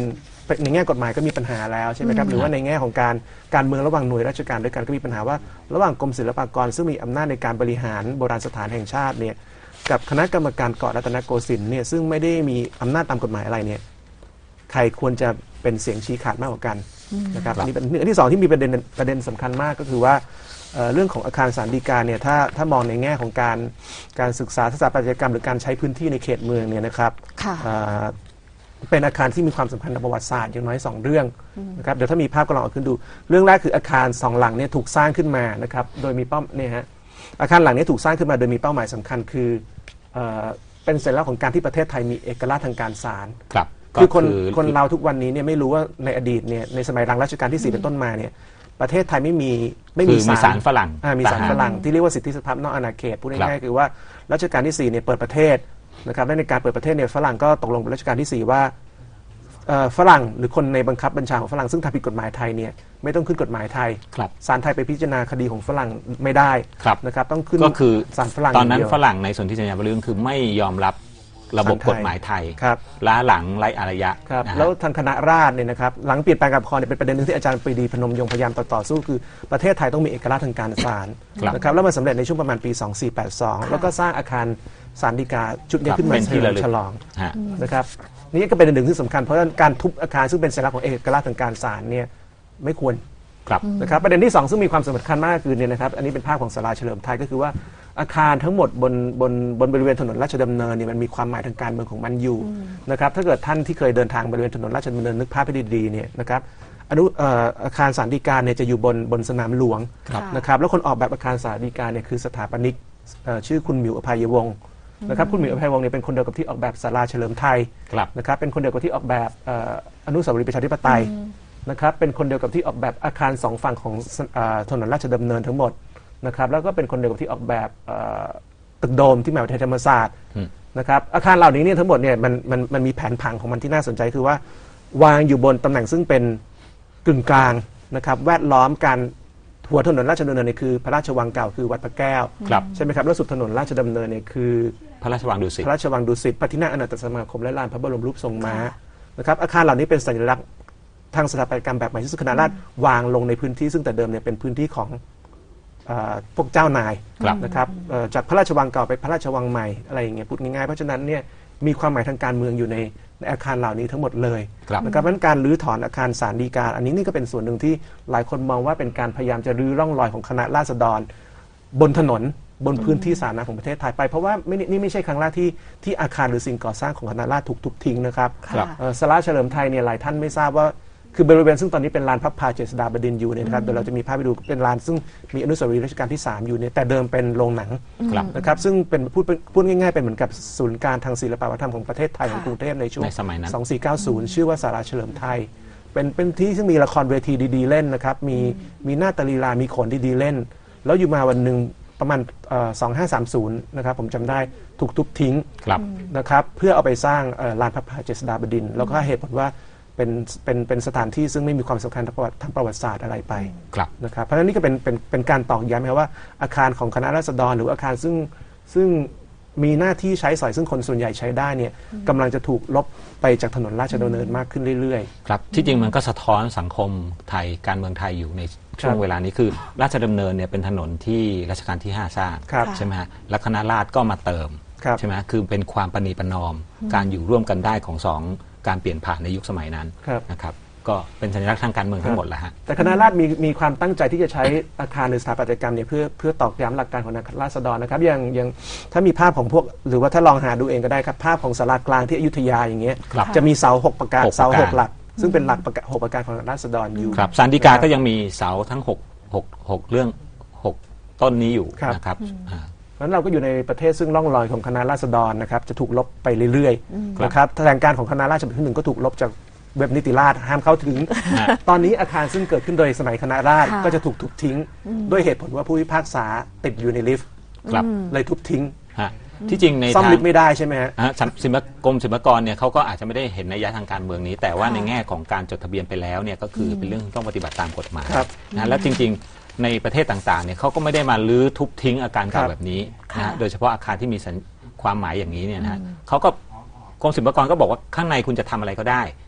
S2: ในแง่กฎหมายก็มีปัญหาแล้วใช่ไหมครับหรือว่าในแง่ของการการเมืองระหว่างหน่วยราชการด้วยกันก็มีปัญหาว่าระหว่างกรมศิลปากรซึ่งมีอำนาจในการบริหารโบราณสถานแห่งชาติเนี่ยกับคณะกรรมการเกาะรัตนโกสินทร์เนี่ยซึ่งไม่ได้มีอำนาจตามกฎหมายอะไรเนี่ยใครควรจะเป็นเสียงชี้ขาดมากกว่ากันนะครับอันนี้เป็นอันที่สองที่มีประเด็นประเด็นสำคัญมากก็คือว่าเรื่องของอาคารศาลฎีกาเนี่ยถ้าถ้ามองในแง่ของการการศึกษาสถาปัตยกรรมหรือการใช้พื้นที่ในเขตเมืองเนี่ยนะครับเป็นอาคารที่มีความสำคัญทางประวัติศาสตร์อย่างน้อยสองเรื่องนะครับเดี๋ยวถ้ามีภาพก็ลองเอาขึ้นดูเรื่องแรกคืออาคารสองหลังเนี่ยถูกสร้างขึ้นมานะครับโดยมีเป้าเนี่ยฮะอาคารหลังนี้ถูกสร้างขึ้นมาโดยมีเป้าหมายสำคัญคือเป็นสัญลักษณ์ของการที่ประเทศไทยมีเอกลักษณ์ทางการศาลคือคนคนเราทุกวันนี้เนี่ยไม่รู้ว่าในอดีตเนี่ยในสมัยรัชรัชกาลที่สี่เป็นต้นมาเนี่ยประเทศไทยไม่มีไม่มี
S3: ศาลฝรั่ง
S2: มีศาลฝรั่งที่เรียกว่าสิทธิสภาพนอกอาณาเขตพูดง่ายๆคือว่ารัชกาลที่สี่เนี่ยเปิดประเทศนะครับและในการเปิดประเทศเนี่ยฝรั่งก็ตกลงกับรัชกาลที่สี่ว่าฝรั่งหรือคนในบังคับบัญชาของฝรั่งซึ่งทำผิดกฎหมายไทยเนี่ยไม่ต้องขึ้นกฎหมายไทยศาลไทยไปพิจารณาคดีของฝรั่งไม่ได้นะครับต้องขึ้น
S3: ก็คือ
S2: ศาลฝรั่ง
S3: ตอนนั้นฝรั่งในสนธิสัญญาบริเวณคือไม่ยอมรับระบบกฎหมายไทยล้าหลังไร้อารยะ
S2: แล้วทางคณะราษฎรเนี่ยนะครับหลังเปลี่ยนแปลงการปกครองเนี่ยเป็นประเด็นหนึ่งที่อาจารย์ปรีดีพนมยงค์พยายามต่อสู้คือประเทศไทยต้องมีเอกลักษณ์ทางการศาลนะครับแล้วมันสำเร็จในช่วงประมาณปีสองสี่แปดสองแล้วก็สร้างอาคารศาลฎีกาชุดนี้ขึ้นมาเฉลิมฉลองนะครับนี่ก็เป็นหนึ่งที่สำคัญเพราะการทุบอาคารซึ่งเป็นสัญลักษณ์ของเอกลักษณ์ทางการศาลเนี่ยไม่ควรนะครับประเด็นที่สองซึ่งมีความสำคัญมากคือเนี่ยนะครับอันนี้เป็นภาพของศาลาเฉลิมไทยก็คือว่าอาคารทั้งหมดบนบนบนบริเวณถนนราชดำเนินเนี่ยมันมีความหมายทางการเมืองของมันอยู่นะครับถ้าเกิดท่านที่เคยเดินทางบริเวณถนนราชดำเนินนึกภาพให้ดีๆเนี่ยนะครับอนุอาคารศาลฎีกาเนี่ยจะอยู่บนบนสนามหลวงนะครับแล้วคนออกแบบอาคารศาลฎีกาเนี่ยคือสถาปนิกชื่อคุณหมิวอภัยวงศ์นะครับคุณหมิวอภัยวงศ์เนี่ยเป็นคนเดียวกับที่ออกแบบศาลาเฉลิมไทยนะครับเป็นคนเดียวกับที่ออกแบบอนุสาวรีย์ประชาธิปไตยนะครับเป็นคนเดียวกับที่ออกแบบอาคารสองฝั่งของถนนราชดำเนินทั้งหมดนะครับแล้วก็เป็นคนเดียวกับที่ออกแบบตึกโดมที่มหาวิทยาลัยธรรมศาสตร์นะครับอาคารเหล่านี้เนี่ยทั้งหมดเนี่ยมันมันมันมีแผนผังของมันที่น่าสนใจคือว่าวางอยู่บนตำแหน่งซึ่งเป็นกึ่งกลางนะครับแวดล้อมการหัวถนนราชดำเนินเนี่ยคือพระราชวังเก่าคือวัดพระแก้วใช่ไหมครับแล้วสุดถนนราชดำเนินเนี่ยคือ
S3: พระราชวังดุสิต
S2: พระราชวังดุสิตพระที่นั่งอนันตสมาคมและลานพระบรมรูปทรงม้านะครับอาคารเหล่านี้เป็นสัญลักษณ์ทางสถาปัตยกรรมแบบใหม่ที่คณะราษฎรวางลงในพื้นที่ซึ่งแต่เดิมเนี่ยเป็นพื้นที่ของพวกเจ้านายนะครับจากพระราชวังเก่าไปพระราชวังใหม่อะไรอย่างเงี้ยพูดง่ายๆเพราะฉะนั้นเนี่ยมีความหมายทางการเมืองอยู่ในในอาคารเหล่านี้ทั้งหมดเลยนะครับเพราะฉะนั้นการรื้อถอนอาคารศาลฎีกาอันนี้นี่ก็เป็นส่วนหนึ่งที่หลายคนมองว่าเป็นการพยายามจะรื้อร่องรอยของคณะราษฎรบนถนนบนพื้นที่สาธารณะของประเทศไทยไปเพราะว่าไม่นี่ไม่ใช่ครั้งแรกที่ที่อาคารหรือสิ่งก่อสร้างของคณะราษฎรถูกทุบทิ้งนะครับศาลาเฉลิมไทยเนี่ยหลายท่านไม่ทราบว่าคือบริเวณซึ่งตอนนี้เป็นลานพระพาเจษฎาบดินทร์อยู่เนี่ยนะครับเดี๋ยวเราจะมีภาพไปดูเป็นลานซึ่งมีอนุสาวรีย์รัชกาลที่สามอยู่เนี่ยแต่เดิมเป็นโรงหนังนะครับซึ่งเป็นพูดพูดง่ายๆเป็นเหมือนกับศูนย์การทางศิลปวัฒนธรรมของประเทศไทยของกรุงเทพในช่วงสองสี่เก้าศูนย์ชื่อว่าศาลาเฉลิมไทยเป็นเป็นที่ซึ่งมีละครเวทีดีๆเล่นนะครับมีมีหน้าตาลีลามีโขนดีๆเล่นแล้วอยู่มาวันหนึ่งประมาณสองห้าสามศูนย์นะครับผมจำได้ถูกทุบทิ้งนะครับเพื่อเอาไปสร้างลานพระพาเจษฎาบดินทร์แล้วก็เหตุผลว่าเป็นเป็นเป็นสถานที่ซึ่งไม่มีความสำคัญทางประวัติทางประวัติศาสตร์อะไรไปนะครับเพราะฉะนั้นนี่ก็เป็นเป็นเป็นการตอกย้ำครับว่าอาคารของคณะราษฎรหรืออาคารซึ่งซึ่งมีหน้าที่ใช้สอยซึ่งคนส่วนใหญ่ใช้ได้เนี่ยกำลังจะถูกลบไปจากถนนราชดำเนินมากขึ้นเรื่อย
S3: ๆครับที่จริงมันก็สะท้อนสังคมไทยการเมืองไทยอยู่ในช่วงเวลานี้คือราชดำเนินเนี่ยเป็นถนนที่รัชกาลที่ห้าสร้างใช่ไหมฮะและคณะราษฎรก็มาเติมใช่ไหมคือเป็นความประนีประนอมการอยู่ร่วมกันได้ของสองการเปลี่ยนผ่านในยุคสมัยนั้นนะครับก็เป็นสัญลักษณ์ทางการเมืองทั้งหมดแหละฮะ
S2: แต่คณะราษฎรมีมีความตั้งใจที่จะใช้อาคารหรือสถาปัตยกรรมเนี่ยเพื่อเพื่อตอกย้ำหลักการของราษฎรนะครับอย่างอย่างถ้ามีภาพของพวกหรือว่าถ้าลองหาดูเองก็ได้ครับภาพของศาลากลางที่อยุธยาอย่างเงี้ยจะมีเสาหกประการเสาหกหลักซึ่งเป็นหลักหกประการของราษฎรอยู่
S3: ครับศาลฎีกาก็ยังมีเสาทั้งหกหกหกเรื่องหกต้นนี้อยู่นะครับ
S2: นั้นเราก็อยู่ในประเทศซึ่งร่องรอยของคณะราษฎรนะครับจะถูกลบไปเรื่อยๆนะครับแถลงการของคณะราษฎรที่หนึ่งก็ถูกลบจากเว็บนิติราษฎร์ห้ามเข้าถึงตอนนี้อาคารซึ่งเกิดขึ้นโดยสมัยคณะราษฎรก็จะถูกทุบทิ้งด้วยเหตุผลว่าผู้พิพากษาติดอยู่ในลิฟต์เลยทุบทิ้ง
S3: ที่จริงใน
S2: ซ่อมลิฟต์ไม่ได้ใช่ไหมฮะ
S3: ศิลปกรมศิลปากรเนี่ยเขาก็อาจจะไม่ได้เห็นนัยยะทางการเมืองนี้แต่ว่าในแง่ของการจดทะเบียนไปแล้วเนี่ยก็คือเป็นเรื่องที่ต้องปฏิบัติตามกฎหมายนะแล้วจริงๆในประเทศต่างๆเนี่ยเขาก็ไม่ได้มาลื้อทุบทิ้งอาคารเก่าแบบนี้นะโดยเฉพาะอาคารที่มีความหมายอย่างนี้เนี่ยนะเขาก็กรมศิลปากรก็บอกว่าข้างในคุณจะทำอะไรก็ได้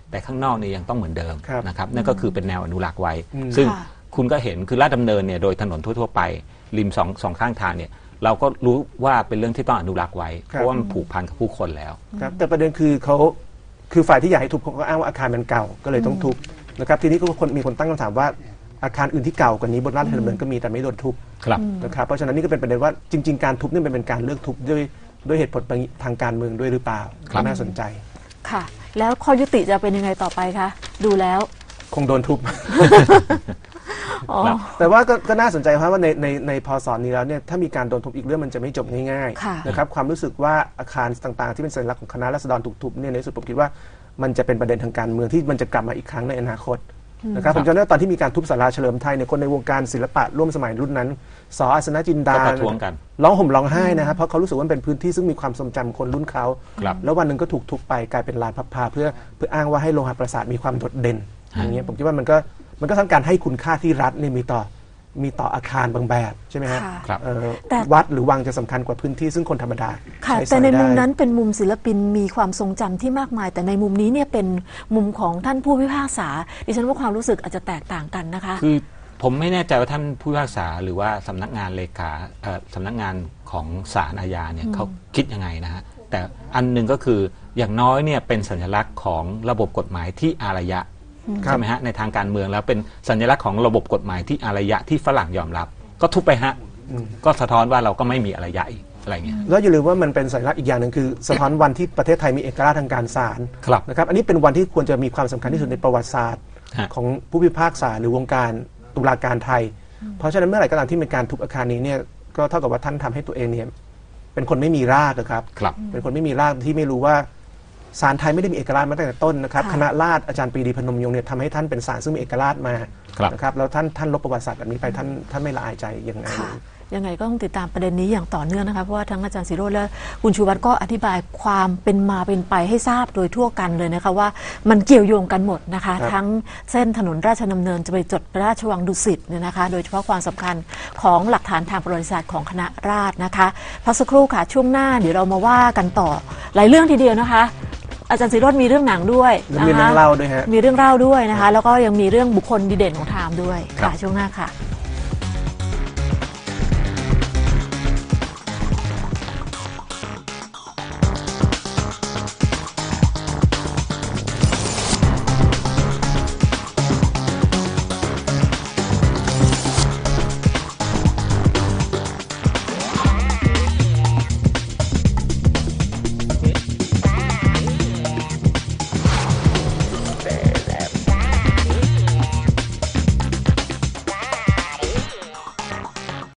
S3: แต่ข้างนอกเนี่ยยังต้องเหมือนเดิม
S2: ครับ
S3: นะครับนั่นก็คือเป็นแนวอนุรักษ์ไว้
S2: อืม
S3: ซึ่ง
S1: ค่ะ
S3: คุณก็เห็นคือลาดดำเนินเนี่ยโดยถนนทั่วๆไปริมสองสองข้างทางเนี่ยเราก็รู้ว่าเป็นเรื่องที่ต้องอนุรักษ์ไว้ เพราะว่ามันผูกพันกับผู้คนแล้ว
S2: ครับแต่ประเด็นคือเขาคือฝ่ายที่อยากให้ทุบเขาก็อ้างว่าอาคารมันเก่าก็เลยต้องทุบนะครับทีนี้ก็คนมีคนตั้งคำถามว่าอาคารอื่นที่เก่ากว่านี้บนราชดำเนินก็มีแต่ไม่โดนทุบ
S3: ครับ
S2: นะครับเพราะฉะนั้นนี่ก็เป็นประเด็นว่าจริง ๆการทุบนี่มันเป็นการเลือกทุบด้วยด้วยเหตุผลทางการเมืองด้วยหรือเปล่า
S3: ครับ
S2: น่าสนใจ
S1: ค่ะ แล้วข้อยุติจะเป็นยังไงต่อไปคะดูแล้ว
S2: คงโดนทุบ
S1: อ๋อ
S2: แต่ว่าก็ก็น่าสนใจเพราะว่าในในในพศนี้แล้วเนี่ยถ้ามีการโดนทุบอีกเรื่องมันจะไม่จบง่าย
S1: ค่ะ
S2: ๆนะครับความรู้สึกว่าอาคารต่างๆ ที่เป็นสัญลักษณ์ของคณะราษฎรถูกทุบเนี่ยในที่สุดผมคิดว่ามันจะเป็นประเด็นทางการเมืองที่มันจะกลับมาอีกครั้งในอนาคตนะครับผมจำได้ว่าตอนที่มีการทุบศาลาเฉลิมไทยเนี่ยคนในวงการศิลปะร่วมสมัยรุ่นนั้นสออาสนะจินดา
S3: ก็ประท้วงกัน
S2: ร้องห่มร้องไห้นะครับเพราะเขารู้สึกว่ามันเป็นพื้นที่ซึ่งมีความทรงจำคนรุ่นเขา
S3: ครับ
S2: แล้ววันหนึ่งก็ถูกทุบไปกลายเป็นลานพับพาเพื่อเพื่ออ้างว่าให้โลหะประสาทมีความโดดเด่นอย่างเงี้ยผมคิดว่ามันก็มันก็ทั้งการให้คุณค่าที่รัฐเนี่ยมีต่อมีต่ออาคารบางแบบใช่ไหมฮะ
S1: ค่ะ
S3: ครับ
S2: เอ่อ
S1: แต่
S2: วัดหรือวังจะสำคัญกว่าพื้นที่ซึ่งคนธรรมดา
S1: ค่ะ
S2: ใช้
S1: แต่ใน
S2: สอย
S1: มุม
S2: ได้
S1: นั้นเป็นมุมศิลปินมีความทรงจำที่มากมาย แต่ในมุมนี้เนี่ยเป็นมุมของท่านผู้พิพากษาดิฉันว่าความรู้สึกอาจจะแตกต่างกันนะคะ
S3: คือผมไม่แน่ใจว่าท่านผู้พิพากษาหรือว่าสำนักงานเลขาเอ่อสำนักงานของศาลอาญาเนี่ยเขาคิดยังไงนะฮะแต่อันหนึ่งก็คืออย่างน้อยเนี่ยเป็นสัญลักษณ์ของระบบกฎหมายที่อารยะใช่ไหมฮะในทางการเมืองแล้วเป็นสัญลักษณ์ของระบบกฎหมายที่อารยะที่ฝรั่งยอมรับ ก็ทุบไปฮะก็สะท้อนว่าเราก็ไม่มีอารยะอีกอะไรเงี้ย
S2: แล้วอย่าลืมว่ามันเป็นสัญลักษณ์อีกอย่างหนึ่งคือสะท้อนวันที่ประเทศไทยมีเอกราชทางการศาล
S3: ครับ
S2: นะครับอันนี้เป็นวันที่ควรจะมีความสำคัญที่สุดในประวัติศาสตร์
S3: ฮะ
S2: ของผู้พิพากษาหรือวงการตุลาการไทย เพราะฉะนั้นเมื่อไหร่ก็ตามที่มีการทุบอาคารนี้เนี่ยก็เท่ากับว่าท่านทำให้ตัวเองเนี่ยเป็นคนไม่มีรากอะครับ
S3: ครับ
S2: เป็นคนไม่มีรากที่ไม่รู้ว่าศาลไทยไม่ได้มีเอกราชมาตั้งแต่ต้นนะครับ
S1: ค่ะ
S2: คณะราษฎรอาจารย์ปรีดีพนมยงค์เนี่ยทำให้ท่านเป็นศาลซึ่งมีเอกราชมา
S3: ครับ
S2: นะครับแล้วท่านท่านลบประวัติศาสตร์แบบนี้ไปท่านท่านไม่ละอายใจยังไงเล
S1: ค่ะ
S2: ย
S1: ยังไงก็ต้องติดตามประเด็นนี้อย่างต่อเนื่องนะคะเพราะว่าทั้งอาจารย์ศิโรจน์และคุณชูวัฒน์ก็อธิบายความเป็นมาเป็นไปให้ทราบโดยทั่วกันเลยนะคะว่ามันเกี่ยวโยงกันหมดนะคะ
S2: ครับ
S1: ทั้งเส้นถนนราชดำเนินจะไปจดพระราชวังดุสิตเนี่ยนะคะ โดยเฉพาะความสำคัญของหลักฐานทางประวัติศาสตร์ของคณะราษฎรนะคะพักสักครู่ค่ะช่วงหน้าเดี๋ยวเรามาว่ากันต่อหลายเรื่องทีเดียวนะคะ อาจารย์ศิโรจน์มีเรื่องหนังด้วย
S2: แล้วมี
S1: นะ
S2: เรื่
S1: คะ
S2: องเล่าด้วยฮะ
S1: มีเรื่องเล่าด้วยนะคะ แล้วก็ยังมีเรื่องบุคคลดีเด่นของไทม์ด้วย
S3: ครับ
S1: ค่ะช่วงหน้าค่ะ